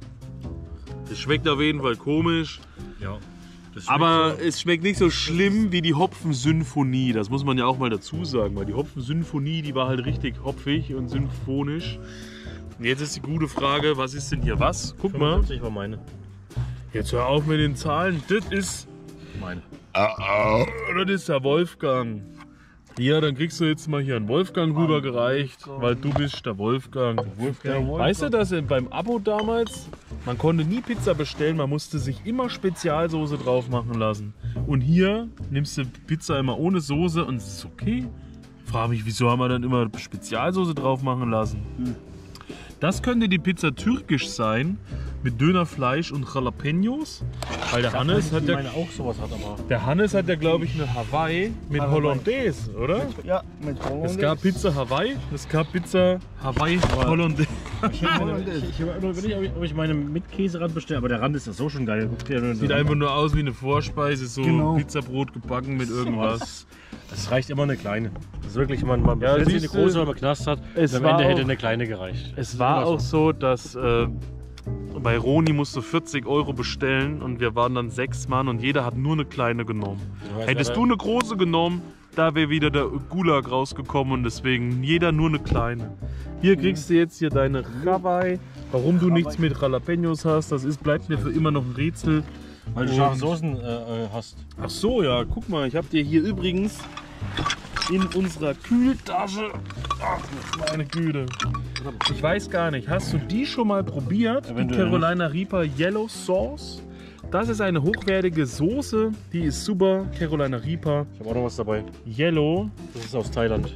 Speaker 2: Das schmeckt auf jeden Fall komisch.
Speaker 3: Ja.
Speaker 2: Aber es schmeckt nicht so schlimm wie die Hopfensymphonie. Das muss man ja auch mal dazu sagen, weil die Hopfensymphonie, die war halt richtig hopfig und symphonisch. Und jetzt ist die gute Frage, was ist denn hier was? Guck mal.
Speaker 3: Das war meine.
Speaker 2: Jetzt hör auf mit den Zahlen. Das ist
Speaker 3: meine.
Speaker 2: Das ist der Wolfgang. Ja, dann kriegst du jetzt mal hier einen Wolfgang rübergereicht, weil du bist der Wolfgang. Weißt du, dass beim Abo damals, man konnte nie Pizza bestellen, man musste sich immer Spezialsoße drauf machen lassen. Und hier nimmst du Pizza immer ohne Soße und es ist okay. Frage mich, wieso haben wir dann immer Spezialsoße drauf machen lassen? Das könnte die Pizza türkisch sein, mit Dönerfleisch und Jalapenos. Weil der Hannes hat ja,
Speaker 3: auch sowas hat, aber
Speaker 2: der Hannes hat ja, glaube ich, eine Hawaii mit Hollandaise, oder?
Speaker 4: Ja, mit Hollandaise.
Speaker 2: Es gab Pizza Hawaii, es gab Pizza Hawaii Hollandaise.
Speaker 3: Ich habe immer überlegt, ob ich meine mit Käserand bestelle, aber der Rand ist ja so schon geil.
Speaker 2: Sieht einfach nur aus wie eine Vorspeise, so Pizzabrot gebacken mit irgendwas.
Speaker 3: Es reicht immer eine kleine. Das ist wirklich, man bestellt sich eine große, wenn man Knast hat. Und am Ende hätte eine kleine gereicht.
Speaker 2: Es war auch so, dass bei Roni musst du 40 € bestellen und wir waren dann 6 Mann und jeder hat nur eine kleine genommen. Hättest du eine große genommen, da wäre wieder der Gulag rausgekommen und deswegen jeder nur eine kleine. Hier kriegst du jetzt hier deine Hawaii. Warum du nichts mit Jalapenos hast, bleibt mir für immer noch ein Rätsel.
Speaker 3: Weil du scharfe Soßen hast.
Speaker 2: Ach so, ja, guck mal, ich habe dir hier übrigens in unserer Kühltasche, ach meine Güte, ich weiß gar nicht, hast du die schon mal probiert? Die Carolina Reaper Yellow Sauce. Das ist eine hochwertige Soße, die ist super. Carolina Reaper.
Speaker 3: Ich habe auch noch was dabei.
Speaker 2: Yellow.
Speaker 3: Das ist aus Thailand.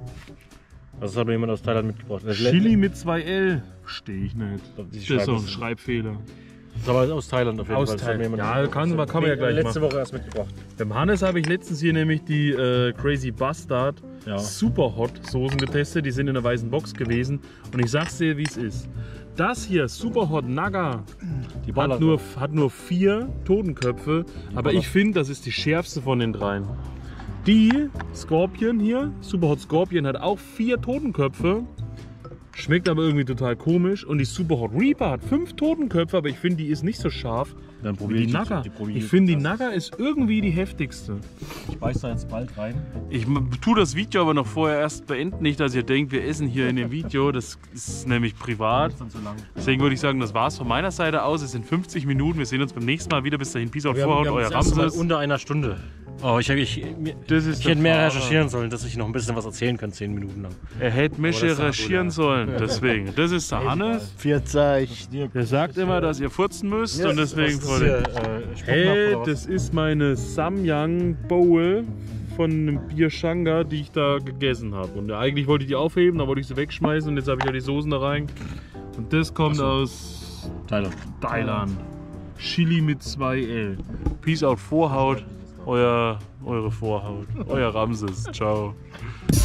Speaker 3: Das hat mir jemand aus Thailand mitgebracht.
Speaker 2: Chili mit 2L. Verstehe ich nicht. Das ist so ein Schreibfehler.
Speaker 3: Das ist aber aus Thailand auf jeden Fall.
Speaker 2: Thailand. Ja, kann man ja gleich
Speaker 3: letzte Woche erst mitgebracht.
Speaker 2: Beim Hannes habe ich letztens hier nämlich die Crazy Bastard Super Hot Soßen getestet. Die sind in einer weißen Box gewesen. Und ich sag's dir, wie es ist. Das hier, Super Hot Naga, hat nur 4 Totenköpfe. Aber ich finde, das ist die schärfste von den dreien. Die Scorpion hier, Super Hot Scorpion, hat auch 4 Totenköpfe. Schmeckt aber irgendwie total komisch. Und die Super Hot Reaper hat 5 Totenköpfe, aber ich finde, die ist nicht so scharf
Speaker 3: Dann
Speaker 2: wie
Speaker 3: probier
Speaker 2: die
Speaker 3: ich
Speaker 2: Naga.
Speaker 3: probier
Speaker 2: Ich finde, die Naga ist irgendwie die heftigste.
Speaker 3: Ich beiß da jetzt bald rein.
Speaker 2: Ich tue das Video aber noch vorher erst beenden, nicht, dass ihr denkt, wir essen hier in dem Video. Das ist nämlich privat.
Speaker 3: Das ist dann zu lang.
Speaker 2: Deswegen würde ich sagen, das war's von meiner Seite aus. Es sind 50 Minuten. Wir sehen uns beim nächsten Mal wieder. Bis dahin, Peace out, Vorhaut, euer
Speaker 3: das erste Mal
Speaker 2: Ramses.
Speaker 3: unter einer Stunde. Oh, ich hätte mehr recherchieren sollen, dass ich noch ein bisschen was erzählen kann, 10 Minuten lang.
Speaker 2: Er hätte mich recherchieren sollen. Deswegen. Das ist der Hannes.
Speaker 4: Vierzeig.
Speaker 2: Der sagt immer, dass ihr furzen müsst und deswegen Hey, das ist meine Samyang Bowl von einem Bier Shanga, die ich da gegessen habe. Und eigentlich wollte ich die aufheben, da wollte ich sie wegschmeißen und jetzt habe ich ja die Soßen da rein. Und das kommt aus Thailand. Chili mit 2L. Peace out, Vorhaut. Eure Vorhaut. Euer Ramses. Ciao.